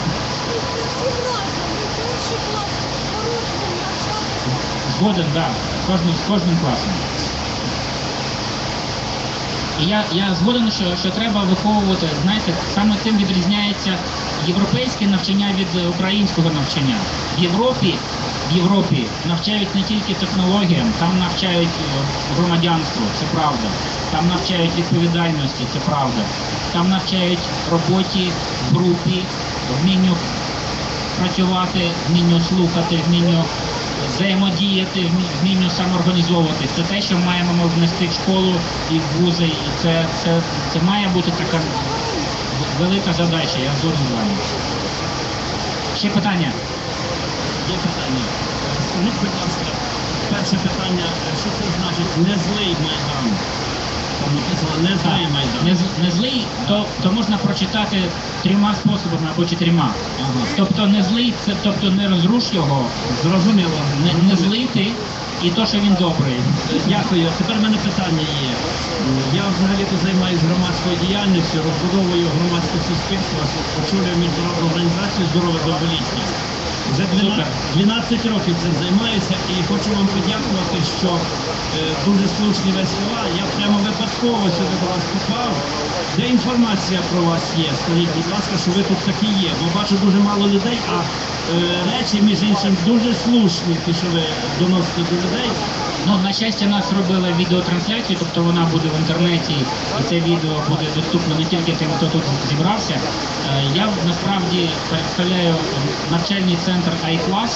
Згоден, так, з кожним класом. І я згоден, що треба виховувати, знаєте, саме тим відрізняється європейське навчання від українського навчання. В Європі навчають не тільки технологіям, там навчають громадянству, це правда. Там навчають відповідальності, це правда. Там навчають роботі в групі, вмінню працювати, вмінню слухати, вмінню взаємодіяти, вмінню самоорганізовуватись. Це те, що маємо ми внести в школу і в вузи. І це має бути така велика задача, я згоден з вами. Ще питання? Є питання. Скажіть, будь ласка, перше питання, що це значить не злий Майдан? Там написано не злий Майдан. Не злий, то можна прочитати 3 способами або 4. Ага. Тобто не злий, це тобто не розруш його. Зрозуміло. Не злити і то, що він добрий. Дякую. Тепер в мене питання є. Я взагалі-то займаюся громадською діяльністю, розбудовою громадського суспільства, очолюю міжнародну організацію «Здорове довголіття». Вже 12 років цим займаюся і хочу вам подякувати, що дуже слушні ви слова. Я прямо випадково сюди до вас попав. Де інформація про вас є? Скажіть, будь ласка, що ви тут такі є. Бо бачу дуже мало людей, а речі, між іншим, дуже слушні, ті, що ви доносите до людей. Ну, на щастя, нас робили відеотрансляцію, тобто вона буде в інтернеті, і це відео буде доступно не тільки тим, хто тут зібрався. Я насправді представляю навчальний центр iClass.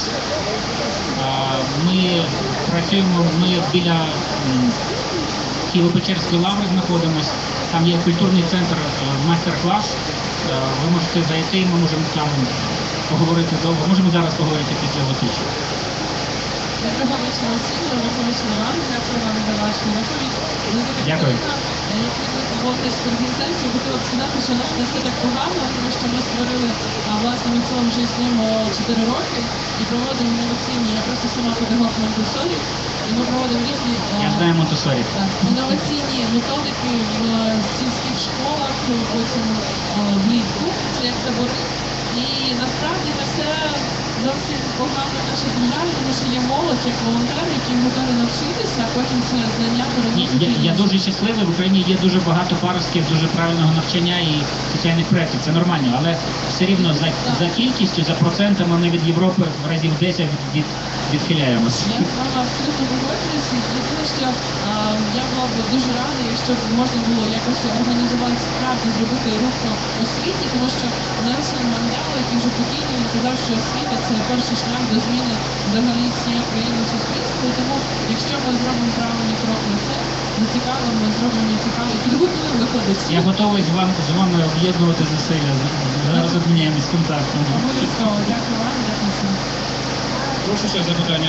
Ми працюємо, ми біля Києво-Печерської лаври знаходимося. Там є культурний центр майстер-клас. Ви можете зайти, ми можемо там поговорити довго. Можемо зараз поговорити після зустрічі. Доброго вечора всім, доброго вечора вам, дякую вам за вашу відповідь. Дякую. Як ви поводитесь з конференцію, хотіла б сказати, що наш не все так погано, тому що ми створили власне ми цілому вже існуємо 4 роки і проводимо інноваційні, я просто сама педагог Монтессорі, і ми проводимо різні Я знаю Монтессорі. інноваційні методики в сільських школах, потім влітку, це як табори. І насправді це все зовсім погано в нашій державі, тому що є молодь, як волонтери, які готові навчитися, а потім це знання переносити. Я дуже щасливий, в Україні є дуже багато паростків, дуже правильного навчання і соціальних проєктів, це нормально, але все рівно за кількістю, за процентами вони від Європи в разів 10 від відхиляємось. Я з вами абсолютно погоджуюся. Єдине, що я була б дуже рада, якщо б можна було якось організувати справді зробити рух по освіті, тому що Нельсон Мандела, який вже покійний, він казав, що освіта це перший шлях до зміни взагалі всієї країни суспільства. І тому, якщо ми зробимо правильний крок на це, зацікавимо, зробимо цікавий, коли виходить. Я готовий з вами об'єднувати зусилля. Зараз обміняємось контактом. Обов'язково. Дякую вам, дякую всім. Прошу ще запитання.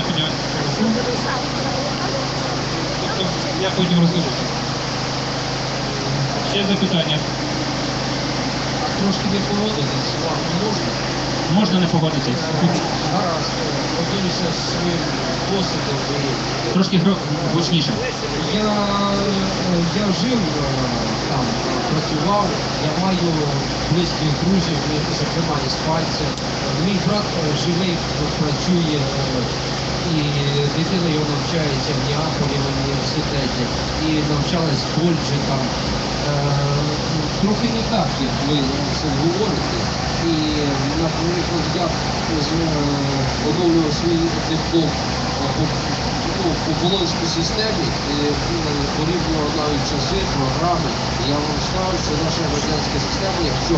Я потім розкажу. Ще запитання. Трошки не погодитись з вами можна. Можна не погодитись. Гаразд, поділюся своїм досвідом. Трошки гучніше. Я жив там, працював, я маю близьких друзів, зокрема із Пальця. Мій брат живий, працює, і дитина його навчається в Неаполі в університеті, і навчалась в Польщі там. Трохи не так, як ви це говорите. І, наприклад, я оновлював свій диплом по болонській системі, порівнював навіть часи, програми. І я вам скажу, що наша радянська система, якщо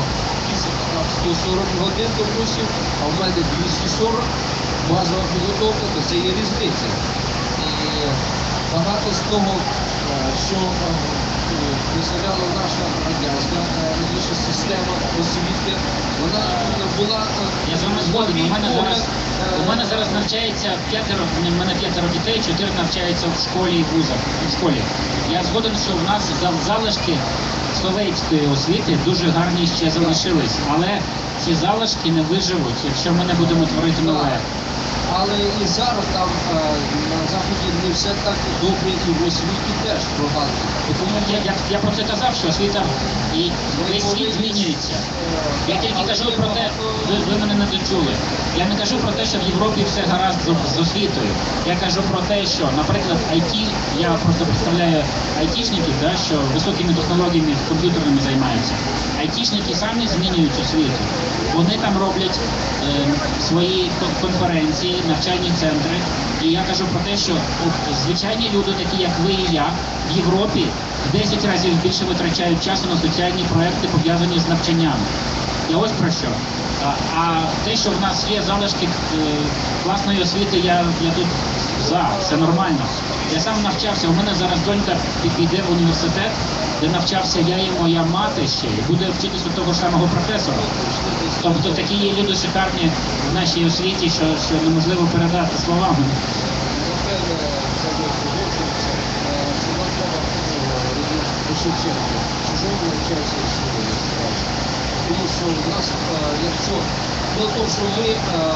140 годин допустим, а в мене 240, базова підготовка, то це є різниця. І багато з того, що представляла наша радянська раніше система освіти, вона була... Я з вами згоден. У мене зараз навчається в мене 5 дітей, 4 навчаються в школі і вузах. В школі. Я згоден, що в нас залишки словацької освіти дуже гарні ще залишились. Але ці залишки не виживуть, якщо ми не будемо творити нове. Але і зараз там на Заході не все так добре, і в освіті теж погано. Тому я про це казав, що освіта і весь світ змінюється. Я тільки кажу про те, ви мене не дочули. Я не кажу про те, що в Європі все гаразд з освітою. Я кажу про те, що, наприклад, IT, я просто представляю айтішників, да, що високими технологіями комп'ютерними займаються. Айтішники самі змінюють освіту. Вони там роблять свої конференції, навчальні центри. І я кажу про те, що звичайні люди, такі як ви і я, в Європі в 10 разів більше витрачають часу на соціальні проекти, пов'язані з навчанням. І ось про що. А те, що в нас є залишки класної освіти, я тут за, це нормально. Я сам навчався, у мене зараз донька піде в університет, де навчався я і моя мати ще, і буде вчитися у того ж самого професора. Тобто такі є люди шикарні в нашій освіті, що неможливо передати словами. Напевне, це не погоджується, що нам треба по Шевченку, чужому навчався і сьогодні. Тому що в нас, якщо до того, що ми,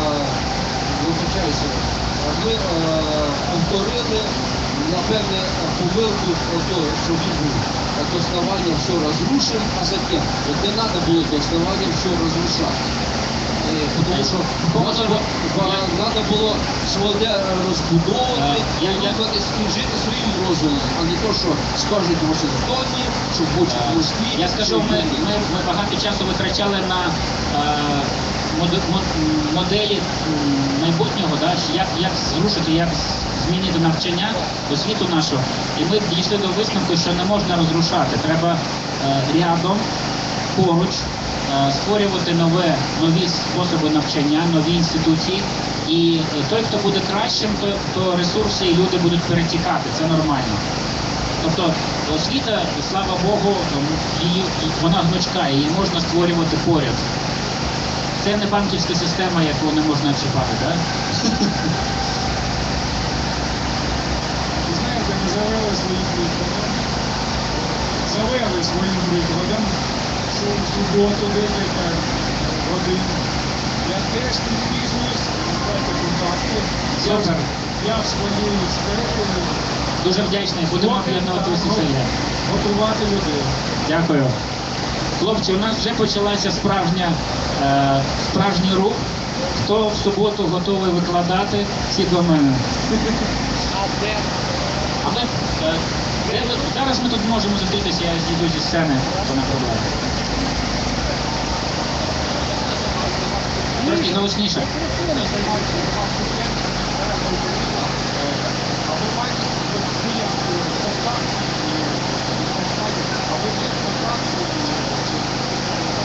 вибачаюся, ми повторили, напевне, помилку, що він був до основания все разрушим, а затем, вот не надо было до основания все разрушать. Потому що треба було своє розбудовувати, рухатись і жити своїм розумом, а не то, що скажуть в Вашингтоні, що хочуть в Москві. Я скажу, ми багато часу витрачали на моделі майбутнього, да, як зрушити, як змінити навчання, освіту нашу. І ми дійшли до висновку, що не можна розрушати. Треба рядом, поруч, створювати нові способи навчання, нові інституції. І той, хто буде кращим, то ресурси і люди будуть перетікати. Це нормально. Тобто освіта, слава Богу, вона гнучка, її можна створювати поряд. Це не банківська система, яку не можна чіпати, так? Знаєте, ми завели своїм прикладом, що в суботу декілька годин. Я теж підписуюсь, дайте контакти. Супер. Я в своїй сфері Дуже вдячний. Будемо об'єднувати зусилля. готувати людей. Дякую. Хлопці, у нас вже почалася справжній рух. Хто в суботу готовий викладати, всі до мене. А ви, зараз ми тут можемо зустрітися, я зійду зі сцени, то не проблема. Трошки голосніше.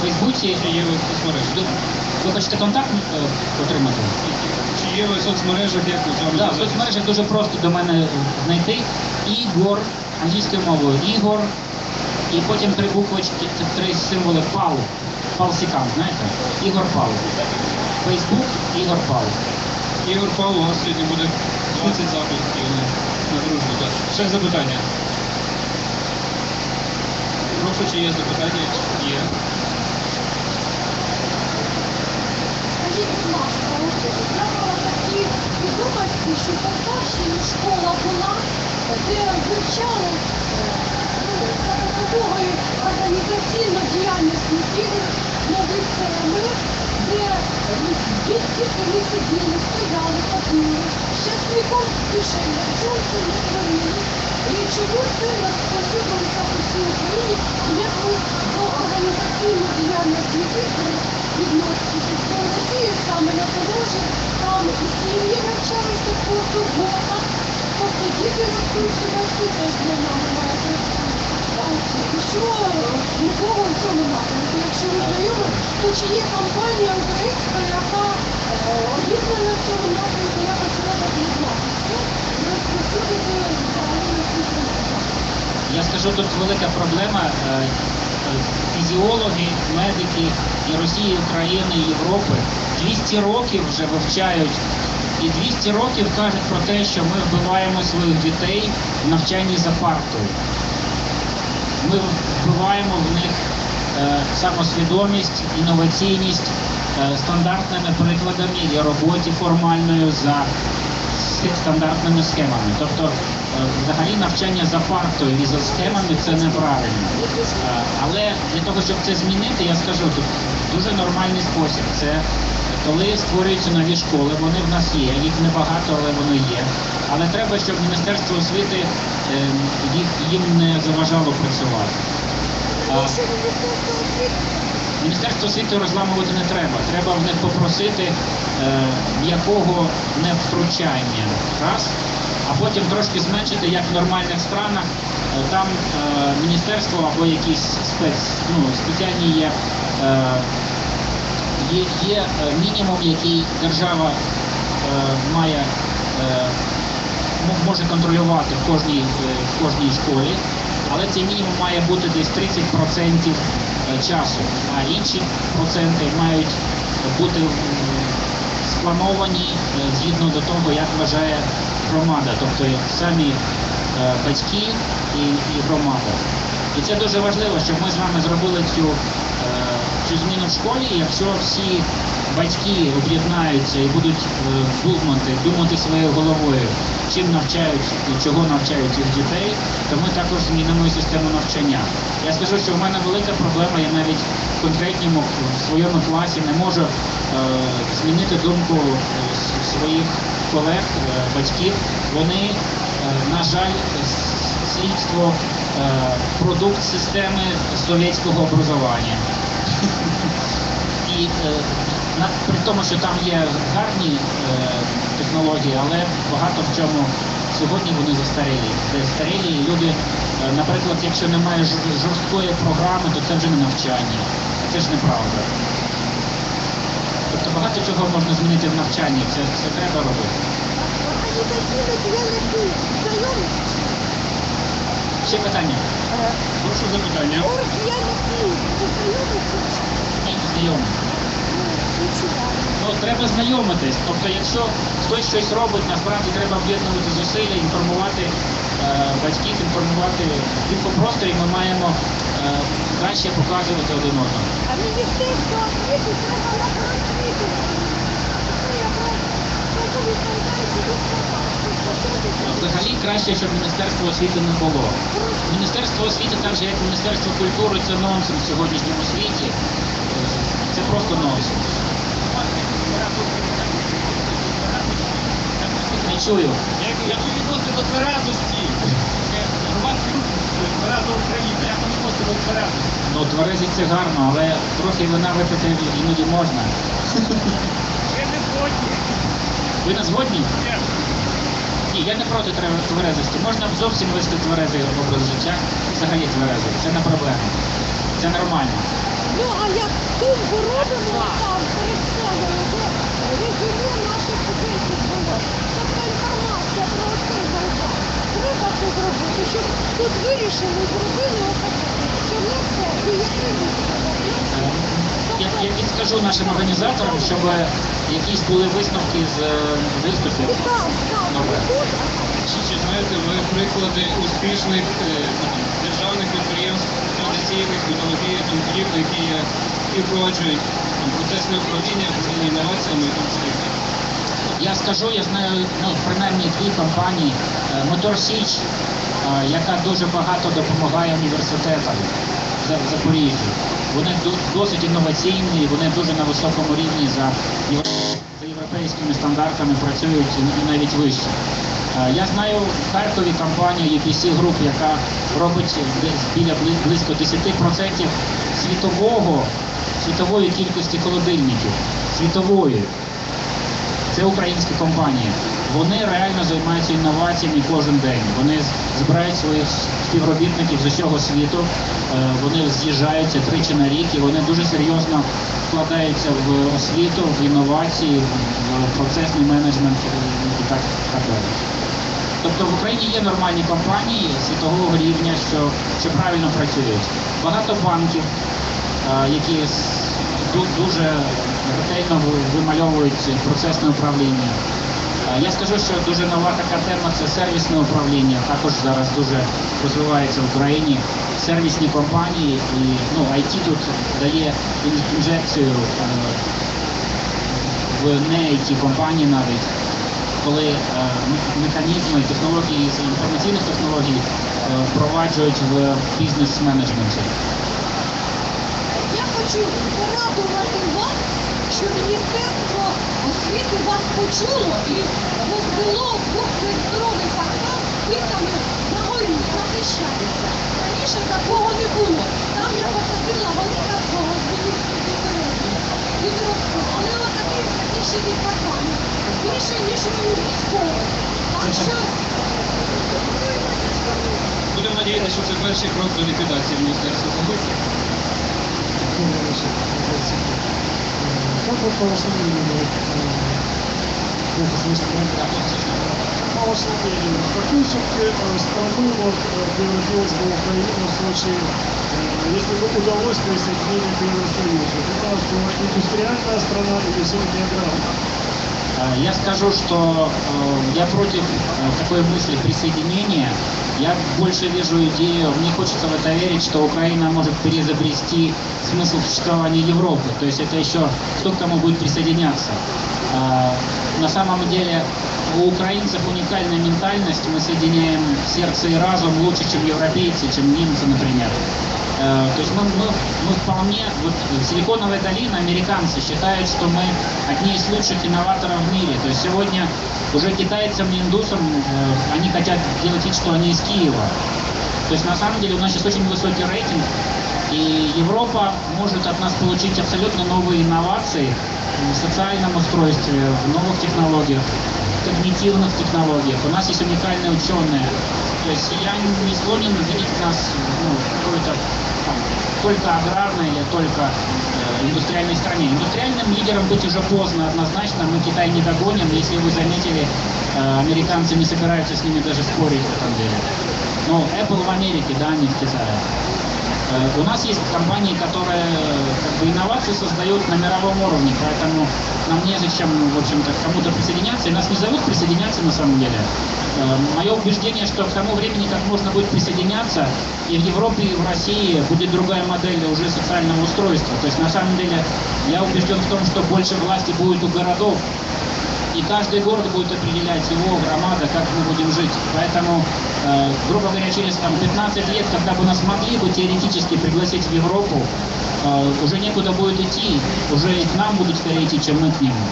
Фейсбуці Чи є ви в соцмережах? ви хочете контакт отримати? Чи є ви в соцмережах, як ви з вами Так, в зв'язатися? соцмережах дуже просто до мене знайти. Ігор, англійською мовою Ігор, і потім 3 буквочки, 3 символи Пал. Палсікан, знаєте? Ігор Пал. Фейсбук Ігор Пал. Ігор Павло, у нас сьогодні буде 20 запитів на дружбу. Так. Ще запитання. Прошу, чи є запитання? Є. Скажіть, будь ласка, от я мала такі відомості, що Полтавщині школа була, де вивчали за допомогою організаційної діяльності нових теми, де дітки самі сиділи, стояли, ходили, щасливом кишені, в чому це не творили. І чому це розповсюдилося по всій Україні, і як ви до організаційної діяльності дітей відноситесь до Росії саме на Подолжі, там і сім'ї навчалися по суботах, тобто діти ростуть, і батьки теж для нами мають рости. І що нікого в цьому напрямку? Якщо ви знайомі, то чи є компанія українська, яка об'єднана в цьому напрямку, якось робить відносити і розповсюдити взагалі на всі країни? Я скажу, тут велика проблема. Фізіологи, медики і Росії, України, і Європи 200 років вже вивчають і 200 років кажуть про те, що ми вбиваємо своїх дітей в навчанні за партою. Ми вбиваємо в них самосвідомість, інноваційність стандартними прикладами і роботі формальною за стандартними схемами. Тобто взагалі навчання за партою і за схемами це неправильно. Але для того, щоб це змінити, я скажу, тут дуже нормальний спосіб. Це коли створюються нові школи, вони в нас є, їх небагато, але вони є. Але треба, щоб Міністерство освіти їм не заважало працювати. Міністерство освіти розламувати не треба. Треба в них попросити м'якого невтручання. Раз. А потім трошки зменшити, як в нормальних странах, там міністерство або якісь спеціальні є мінімум, який держава може контролювати в кожній школі, але цей мінімум має бути десь 30% часу, а інші проценти мають бути сплановані згідно до того, як вважає громада, тобто самі батьки і громада. І це дуже важливо, щоб ми з вами зробили цю зміну в школі. Якщо всі батьки об'єднаються і будуть думати своєю головою, чим навчають і чого навчають їх дітей, то ми також змінимо і систему навчання. Я скажу, що в мене велика проблема, я навіть в своєму класі не можу змінити думку своїх колег, батьків. Вони, на жаль, слідство продукт системи совєтського образування. І при тому, що там є гарні технології, але багато в чому сьогодні вони застарілі. Застарілі і люди, наприклад, якщо немає жорсткої програми, то це вже не навчання. Це ж неправда. Тобто багато чого можна змінити в навчанні, це треба робити. Ще питання? Прошу запитання. Ні, не знайомий. Треба знайомитись. Тобто, якщо хтось щось робить, насправді треба об'єднувати зусилля, інформувати батьків, інформувати інфопросторі, ми маємо краще показувати один одному. А Міністерство освіти треба напросвіти. Взагалі краще, щоб Міністерство освіти не було. Міністерство освіти, так же як Міністерство культури, це нонсенс в сьогоднішньому світі. Це просто нонсенс. Не чую. Як ви відносите до тверезості? Громадський рух «Твереза Україна». Як ви відносите до тверезості? Ну, тверезість це гарно, але трохи вина випити іноді можна. Ви не згодні? Ви не згодні? Ні, я не проти тверезості. Можна зовсім вести тверезий образ життя, взагалі тверезий. Це не проблема. Це нормально. Ну, а як тумбу робимо там перед сценою, то резюме наших студентів було. Тобто інформація про цей завдання. Треба це зробити, щоб тут вирішили, зробили отаке, що не все, діяльні. Я підскажу нашим організаторам, щоб якісь були висновки з виступів. Так, Добре. Чи знаєте ви приклади успішних державних підприємств, традиційних, металургії, які впроваджують процесне управління, управління інноваціями і тому подібне? Я скажу, я знаю принаймні 2 компанії. Мотор Січ, яка дуже багато допомагає університетам в Запоріжжі. Вони досить інноваційні, вони дуже на високому рівні за європейськими стандартами працюють і навіть вище. Я знаю в Харкові компанію UPC Group, яка робить біля близько 10% світової кількості холодильників. Світової. Це українська компанія. Вони реально займаються інноваціями кожен день. Вони збирають своїх співробітників з усього світу, вони з'їжджаються 3 на рік і вони дуже серйозно вкладаються в освіту, в інновації, в процесний менеджмент і так далі. Тобто в Україні є нормальні компанії світового рівня, що правильно працюють. Багато банків, які дуже ретельно вимальовують процесне управління. Я скажу, що дуже нова така тема – це сервісне управління. Також зараз дуже розвивається в Україні. Сервісні компанії і IT тут дає інжекцію в не IT компанії навіть, коли механізми, технології з інформаційних технологій впроваджують в бізнес-менеджменті. Я хочу порадувати вас, що Міністерство освіти вас почуло і розвело 2-метровий паркан з спинами на горі, захищається. Раніше такого не було. Там я посадила великого звільницького відростку, але отакий захищений паркан. Більше, ніж у військових. Так що... Будемо надіятися, що це перший крок до ліквідації Міністерства освіти. Как вот по вашему мнению, по вашему мнению, в какую все-таки страну превратилась бы Украина в случае, если бы удалось присоединение к Евросоюзу? Это что, индустриальная страна или все-таки аграрная? Я скажу, что я против такой мысли присоединения. Я больше вижу идею, мне хочется в это верить, что Украина может переизобрести смысл существования Европы. То есть это еще кто к кому будет присоединяться. На самом деле у украинцев уникальная ментальность, мы соединяем сердце и разум лучше, чем европейцы, чем немцы, например. То есть мы вполне, вот Силиконовая долина, американцы считают, что мы одни из лучших инноваторов в мире. То есть сегодня уже китайцам и индусам они хотят делать вид, что они из Киева. То есть на самом деле у нас сейчас очень высокий рейтинг, и Европа может от нас получить абсолютно новые инновации в социальном устройстве, в новых технологиях, в когнитивных технологиях. У нас есть уникальные ученые. То есть я не склонен видеть нас какой-то только аграрной или только индустриальной стране. Индустриальным лидером быть уже поздно, однозначно. Мы Китай не догоним. Если вы заметили, американцы не собираются с ними даже спорить в этом деле. Но Apple в Америке, да, не в Китае. У нас есть компании, которые инновации создают на мировом уровне, поэтому нам незачем, в общем-то, к кому-то присоединяться, и нас не зовут присоединяться на самом деле. Мое убеждение, что к тому времени, как можно будет присоединяться, и в Европе, и в России будет другая модель уже социального устройства. То есть, на самом деле, я убежден в том, что больше власти будет у городов, и каждый город будет определять, его громада, как мы будем жить. Поэтому, грубо говоря, через 15 лет, когда бы нас могли бы теоретически пригласить в Европу, уже некуда будет идти, уже и к нам будут скорее идти, чем мы к ним.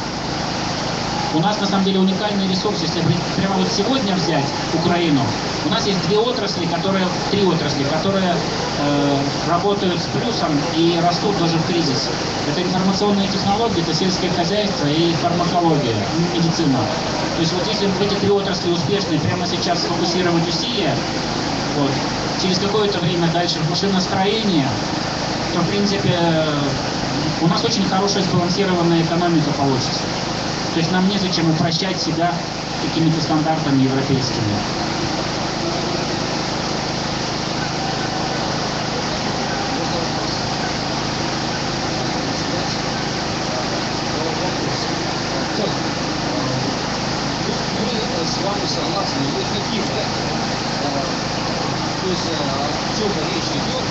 У нас на самом деле уникальный ресурс, если прямо вот сегодня взять Украину, у нас есть три отрасли, которые работают с плюсом и растут даже в кризис. Это информационные технологии, это сельское хозяйство и фармакология, медицина. То есть вот если в эти три отрасли успешные прямо сейчас сфокусировать усилия, вот, через какое-то время дальше в машиностроение, то, в принципе, у нас очень хорошая сбалансированная экономика получится. То есть нам незачем упрощать себя какими-то стандартами европейскими. Мы с вами согласны, мы хотим это. То есть о чем речь идет,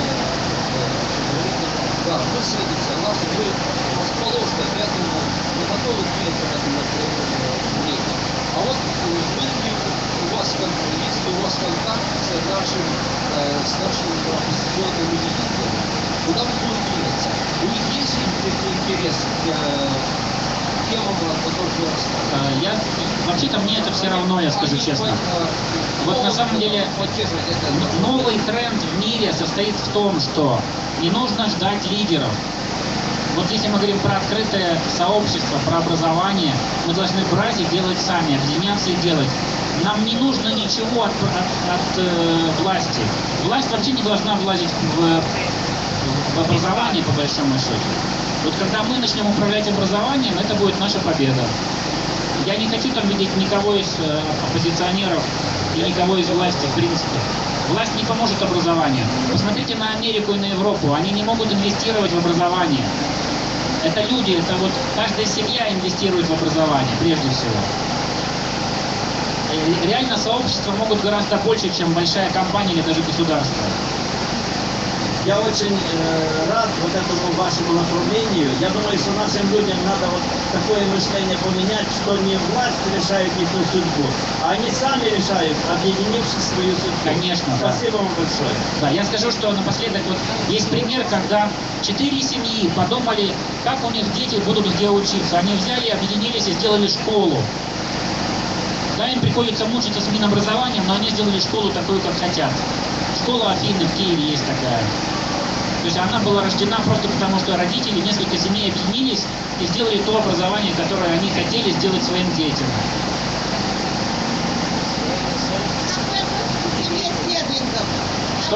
да, мы с этим согласны, мы расположены к этому, мы готовы принять к этому мнению. А вот у вас, если у вас контакт с нашими оппозиционными лидерами, куда мы будем двигаться? У них есть интерес к темам, о которых вы рассказывали? Вообще-то мне это все равно, я скажу честно. Вот на самом деле новый тренд в мире состоит в том, что не нужно ждать лидеров. Вот если мы говорим про открытое сообщество, про образование, мы должны брать и делать сами, объединяться и делать. Нам не нужно ничего от власти. Власть вообще не должна влазить в образование, по большому счету. Вот когда мы начнем управлять образованием, это будет наша победа. Я не хочу там видеть никого из оппозиционеров и никого из власти, в принципе. Власть не поможет образованию. Посмотрите на Америку и на Европу. Они не могут инвестировать в образование. Это люди, это вот каждая семья инвестирует в образование, прежде всего. И реально сообщества могут гораздо больше, чем большая компания или даже государство. Я очень рад вот этому вашему направлению. Я думаю, что нашим людям надо вот такое мышление поменять, что не власть решает их судьбу, а они сами решают, объединившись свою судьбу. Конечно, Спасибо вам большое. Да, я скажу, что напоследок вот есть пример, когда 4 семьи подумали, как у них дети будут где учиться. Они взяли, объединились и сделали школу. Да, им приходится мучиться с Минобразованием, но они сделали школу такую, как хотят. Школа Афины в Киеве есть такая. То есть она была рождена просто потому, что родители, несколько семей объединились и сделали то образование, которое они хотели сделать своим детям. Что?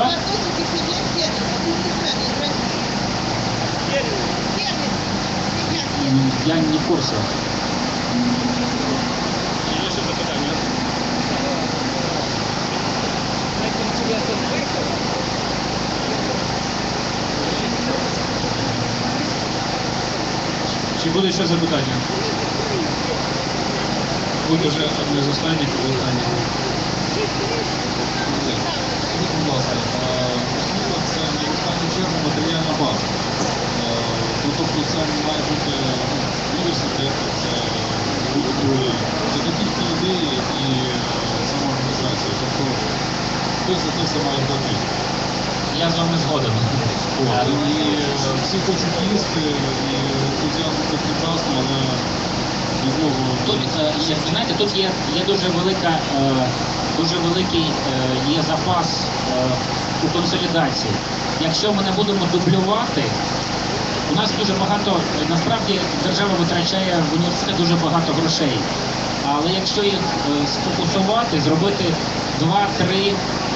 Я не в курсе. Чи буде ще запитання? Буде вже одне з останніх питань. Скажіть, будь ласка, освіта – це в останню чергу матеріальна база. Тобто це має бути університет, це такі ідеї і самоорганізація. Тобто хтось за це все має платити. Я з вами згоден. І всі хочуть їсти, і ентузіазм це прекрасно, але відмову... Тут, знаєте, тут є дуже великий є запас у консолідації. Якщо ми не будемо дублювати, у нас дуже багато, насправді держава витрачає в університет дуже багато грошей. Але якщо їх сфокусувати, зробити 2-3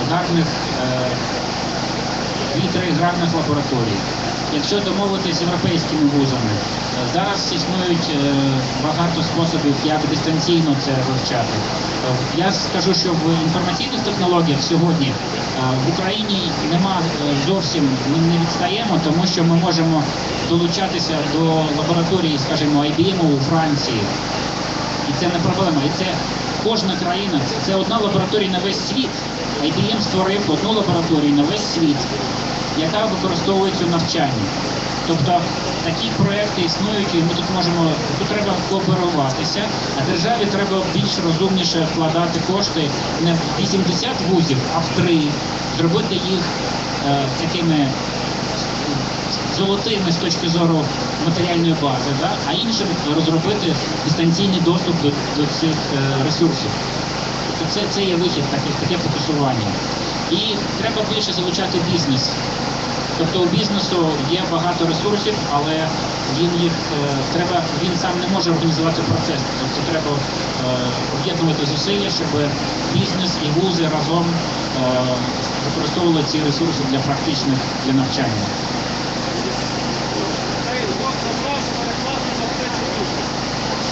гарних лабораторій. Якщо домовитися з європейськими вузами, зараз існують багато способів, як дистанційно це вивчати. Я скажу, що в інформаційних технологіях сьогодні в Україні зовсім не відстаємо, тому що ми можемо долучатися до лабораторії, скажімо, IBM у Франції. І це не проблема. І це кожна країна, це одна лабораторія на весь світ. IBM створив одну лабораторію на весь світ, яка використовується у навчанні. Тобто такі проекти існують, і ми тут треба кооперуватися, а державі треба більш розумніше вкладати кошти не в 80 вузів, а в 3, зробити їх такими золотими з точки зору матеріальної бази, да? А іншим розробити дистанційний доступ до цих ресурсів. Тобто це є вихід, таке фокусування. І треба більше залучати бізнес. Тобто у бізнесу є багато ресурсів, але він сам не може організувати процес. Тобто треба об'єднувати зусилля, щоб бізнес і вузи разом використовували ці ресурси для навчання.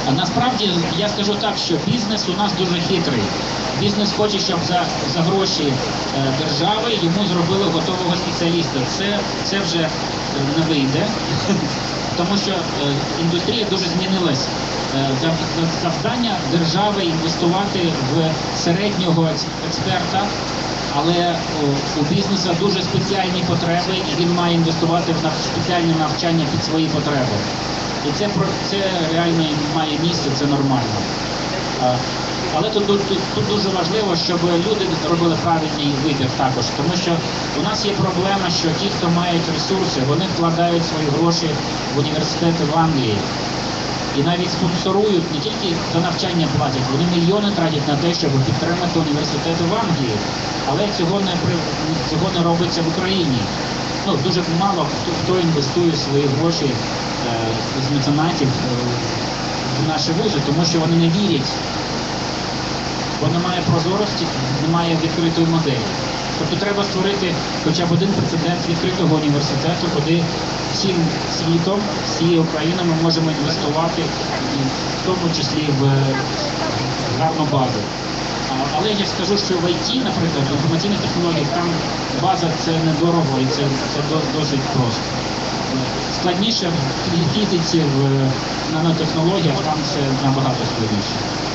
А насправді я скажу так, що бізнес у нас дуже хитрий. Бізнес хоче, щоб за гроші держави йому зробили готового спеціаліста. Це вже не вийде, тому що індустрія дуже змінилась. Завдання держави інвестувати в середнього експерта, але у бізнесу дуже спеціальні потреби, і він має інвестувати в спеціальне навчання під свої потреби. І це реально має місце, це нормально. Але тут дуже важливо, щоб люди робили правильний вибір також, тому що у нас є проблема, що ті, хто мають ресурси, вони вкладають свої гроші в університети в Англії. І навіть спонсорують, не тільки за навчання платять, вони мільйони тратять на те, щоб підтримати університети в Англії. Але цього не робиться в Україні. Ну, дуже мало хто інвестує свої гроші з меценатів в наші вузи, тому що вони не вірять. Бо немає прозорості, немає відкритої моделі. Тобто треба створити хоча б один прецедент відкритого університету, куди всім світом, всією Україною ми можемо інвестувати, в тому числі в гарну базу. Але я скажу, що в ІТ, наприклад, в інформаційних технологіях, там база це недорого і це досить просто. Складніше в фізиці, в нанотехнологіях, там все набагато складніше.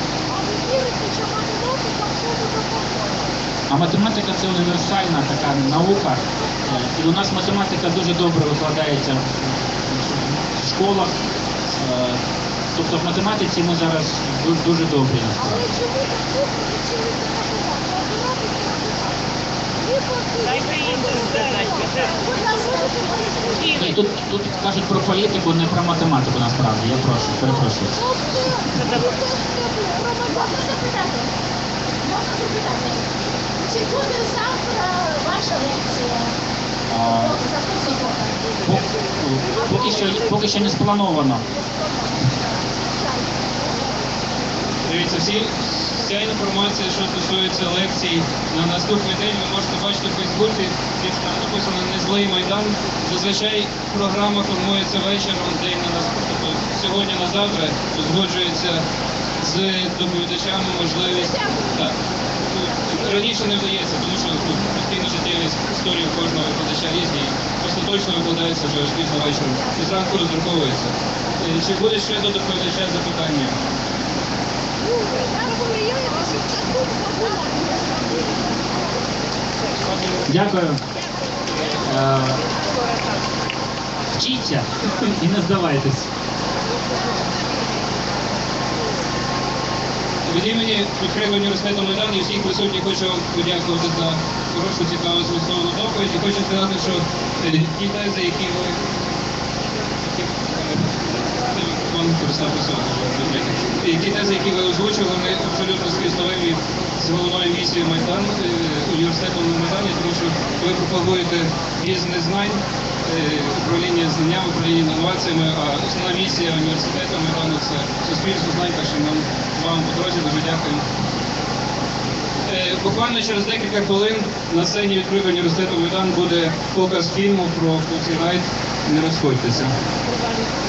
А математика це універсальна така наука, і у нас математика дуже добре викладається в школах. Тобто в математиці ми зараз дуже добрі насправді. Ні, тут кажуть про політику, не про математику насправді, я перепрошую. Чи буде завтра ваша лекція? Поки що не сплановано. Дивіться, вся інформація, що стосується лекцій, на наступний день ви можете бачити в Фейсбуці, там написано «Незлий Майдан». Зазвичай програма формується вечором, день на тобто сьогодні на завтра, узгоджується з доповідачами можливість. Так. Раніше не вдається, тому що постійно життєві історії кожного викладача різні. Остаточно викладається вже аж пізно вечором. І зранку роздруковується. Чи буде ще до доповідача запитання? Дякую. Вчіться і не здавайтесь. Від імені відкритого університету Майдан і всіх присутніх хочу вам подякувати за хорошу, цікаву змістовну доповідь. І хочу сказати, що ті тези, які ви ті тези, які ви озвучили, вони абсолютно співставимі з головною місією Майдан, університету на Майдані, тому що ви пропагуєте різне знань, управління знаннями, управління інноваціями, а основна місія університету Майдану – це суспільство знань, так що нам вам по дорозі дуже дякуємо. Буквально через декілька хвилин на сцені відкритого університету Майдан буде показ фільму про Pussy Riot. Не розходьтеся.